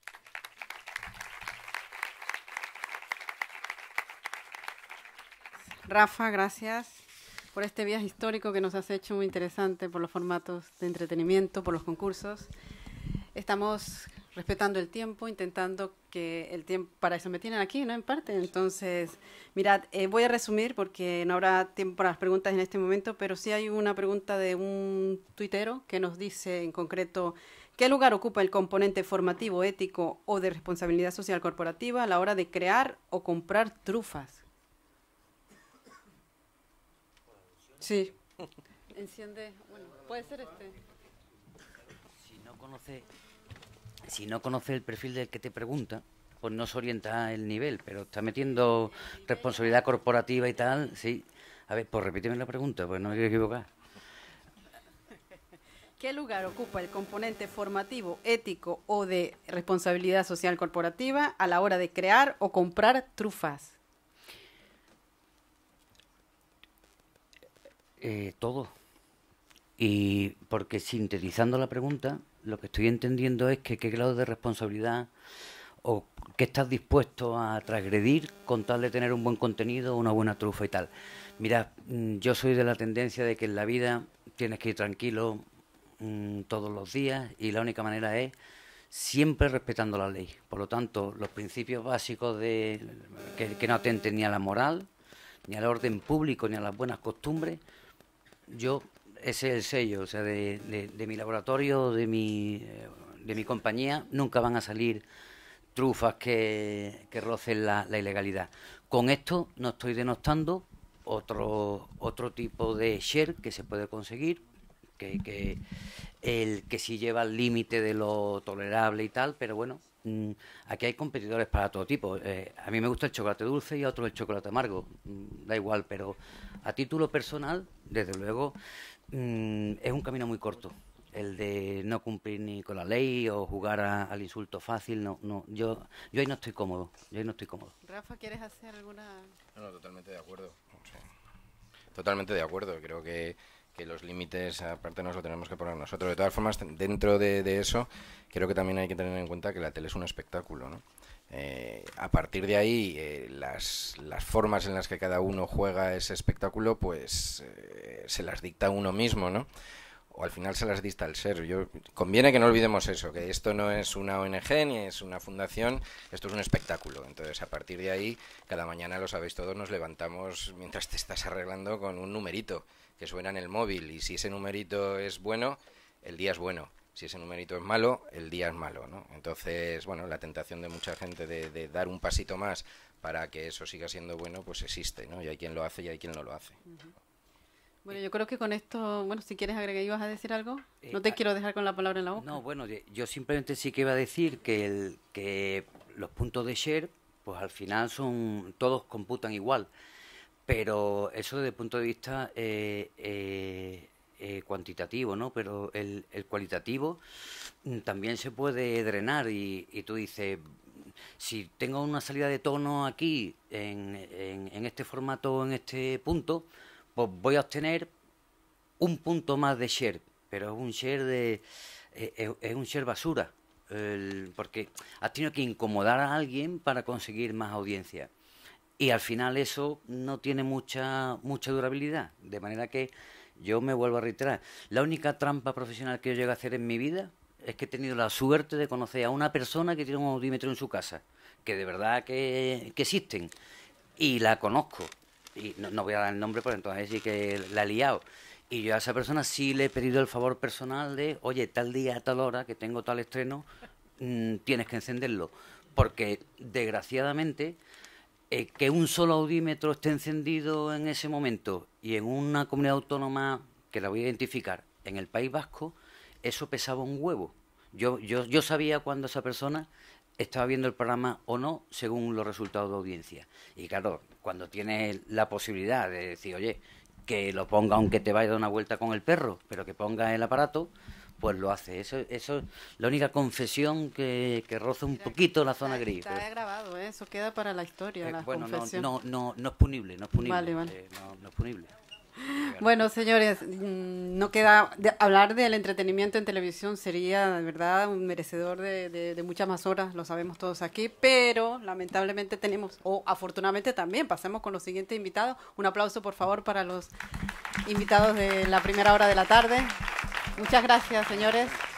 Rafa, gracias por este viaje histórico que nos has hecho muy interesante, por los formatos de entretenimiento, por los concursos. Estamos respetando el tiempo, intentando que el tiempo, para eso me tienen aquí, ¿no? En parte. Entonces, mirad, eh, voy a resumir porque no habrá tiempo para las preguntas en este momento, pero sí hay una pregunta de un tuitero que nos dice en concreto: ¿qué lugar ocupa el componente formativo, ético o de responsabilidad social corporativa a la hora de crear o comprar trufas? Sí. Enciende, bueno, puede ser este. Si no conoce, si no conoce el perfil del que te pregunta, pues no se orienta el nivel, pero está metiendo responsabilidad corporativa y tal, sí. A ver, pues repíteme la pregunta, pues no me quiero equivocar. ¿Qué lugar ocupa el componente formativo, ético o de responsabilidad social corporativa a la hora de crear o comprar trufas? Eh, todo. Y porque sintetizando la pregunta, lo que estoy entendiendo es que qué grado de responsabilidad o qué estás dispuesto a transgredir con tal de tener un buen contenido, una buena trufa y tal. Mira, yo soy de la tendencia de que en la vida tienes que ir tranquilo mmm, todos los días y la única manera es siempre respetando la ley. Por lo tanto, los principios básicos de que, que no atenten ni a la moral, ni al orden público, ni a las buenas costumbres, yo, ese es el sello, o sea, de, de, de mi laboratorio, de mi, de mi compañía, nunca van a salir trufas que, que rocen la, la ilegalidad. Con esto no estoy denostando otro, otro tipo de share que se puede conseguir, que, que el que sí lleva el límite de lo tolerable y tal, pero bueno, mmm, aquí hay competidores para todo tipo. Eh, a mí me gusta el chocolate dulce y a otros el chocolate amargo, mmm, da igual, pero a título personal, desde luego, mmm, es un camino muy corto, el de no cumplir ni con la ley o jugar a, al insulto fácil. No, no, yo, yo ahí no estoy cómodo, yo ahí no estoy cómodo. Rafa, ¿quieres hacer alguna...? No, no, totalmente de acuerdo. Sí. Totalmente de acuerdo, creo que que los límites aparte nos lo tenemos que poner nosotros. De todas formas, dentro de, de eso, creo que también hay que tener en cuenta que la tele es un espectáculo, ¿no? Eh, a partir de ahí, eh, las, las formas en las que cada uno juega ese espectáculo, pues eh, se las dicta uno mismo, ¿no? O al final se las dicta el ser. Yo, conviene que no olvidemos eso, que esto no es una O N G ni es una fundación, esto es un espectáculo. Entonces, a partir de ahí, cada mañana, lo sabéis todos, nos levantamos mientras te estás arreglando con un numerito que suena en el móvil, y si ese numerito es bueno, el día es bueno. Si ese numerito es malo, el día es malo, ¿no? Entonces, bueno, la tentación de mucha gente de, de dar un pasito más para que eso siga siendo bueno, pues existe, ¿no? Y hay quien lo hace y hay quien no lo hace. Uh-huh. Bueno, yo creo que con esto, bueno, si quieres agregar, ¿ibas a decir algo? No te eh, quiero dejar con la palabra en la boca. No, bueno, yo simplemente sí que iba a decir que, el, que los puntos de share, pues al final son, todos computan igual. Pero eso desde el punto de vista eh, eh, eh, cuantitativo, ¿no? Pero el, el cualitativo también se puede drenar y, y tú dices, si tengo una salida de tono aquí, en, en, en este formato, en este punto, pues voy a obtener un punto más de share, pero es un share de eh, es un share basura, el, porque has tenido que incomodar a alguien para conseguir más audiencia. Y al final eso no tiene mucha mucha durabilidad, de manera que yo me vuelvo a reiterar. La única trampa profesional que yo llego a hacer en mi vida es que he tenido la suerte de conocer a una persona que tiene un audímetro en su casa, que de verdad que, que existen, y la conozco. Y no, no voy a dar el nombre, porque entonces sí que la he liado. Y yo a esa persona sí le he pedido el favor personal de, oye, tal día, a tal hora, que tengo tal estreno, mmm, tienes que encenderlo. Porque, desgraciadamente... Eh, que un solo audímetro esté encendido en ese momento y en una comunidad autónoma que la voy a identificar, en el País Vasco, eso pesaba un huevo. Yo yo yo sabía cuando esa persona estaba viendo el programa o no según los resultados de audiencia. Y claro, cuando tienes la posibilidad de decir, oye, que lo ponga aunque te vaya a dar una vuelta con el perro, pero que ponga el aparato, pues lo hace. Eso eso es la única confesión que, que roza un poquito la zona gris. Está grabado, ¿eh? Eso queda para la historia, Eh, la bueno, no, confesión. no, no, no es punible, no es punible. Vale, vale. eh, no, no es punible. Bueno, señores, mm, no queda de- hablar del entretenimiento en televisión sería de verdad un merecedor de, de- de muchas más horas, lo sabemos todos aquí, pero lamentablemente tenemos, o afortunadamente también, pasemos con los siguientes invitados. Un aplauso, por favor, para los invitados de la primera hora de la tarde. Muchas gracias, señores.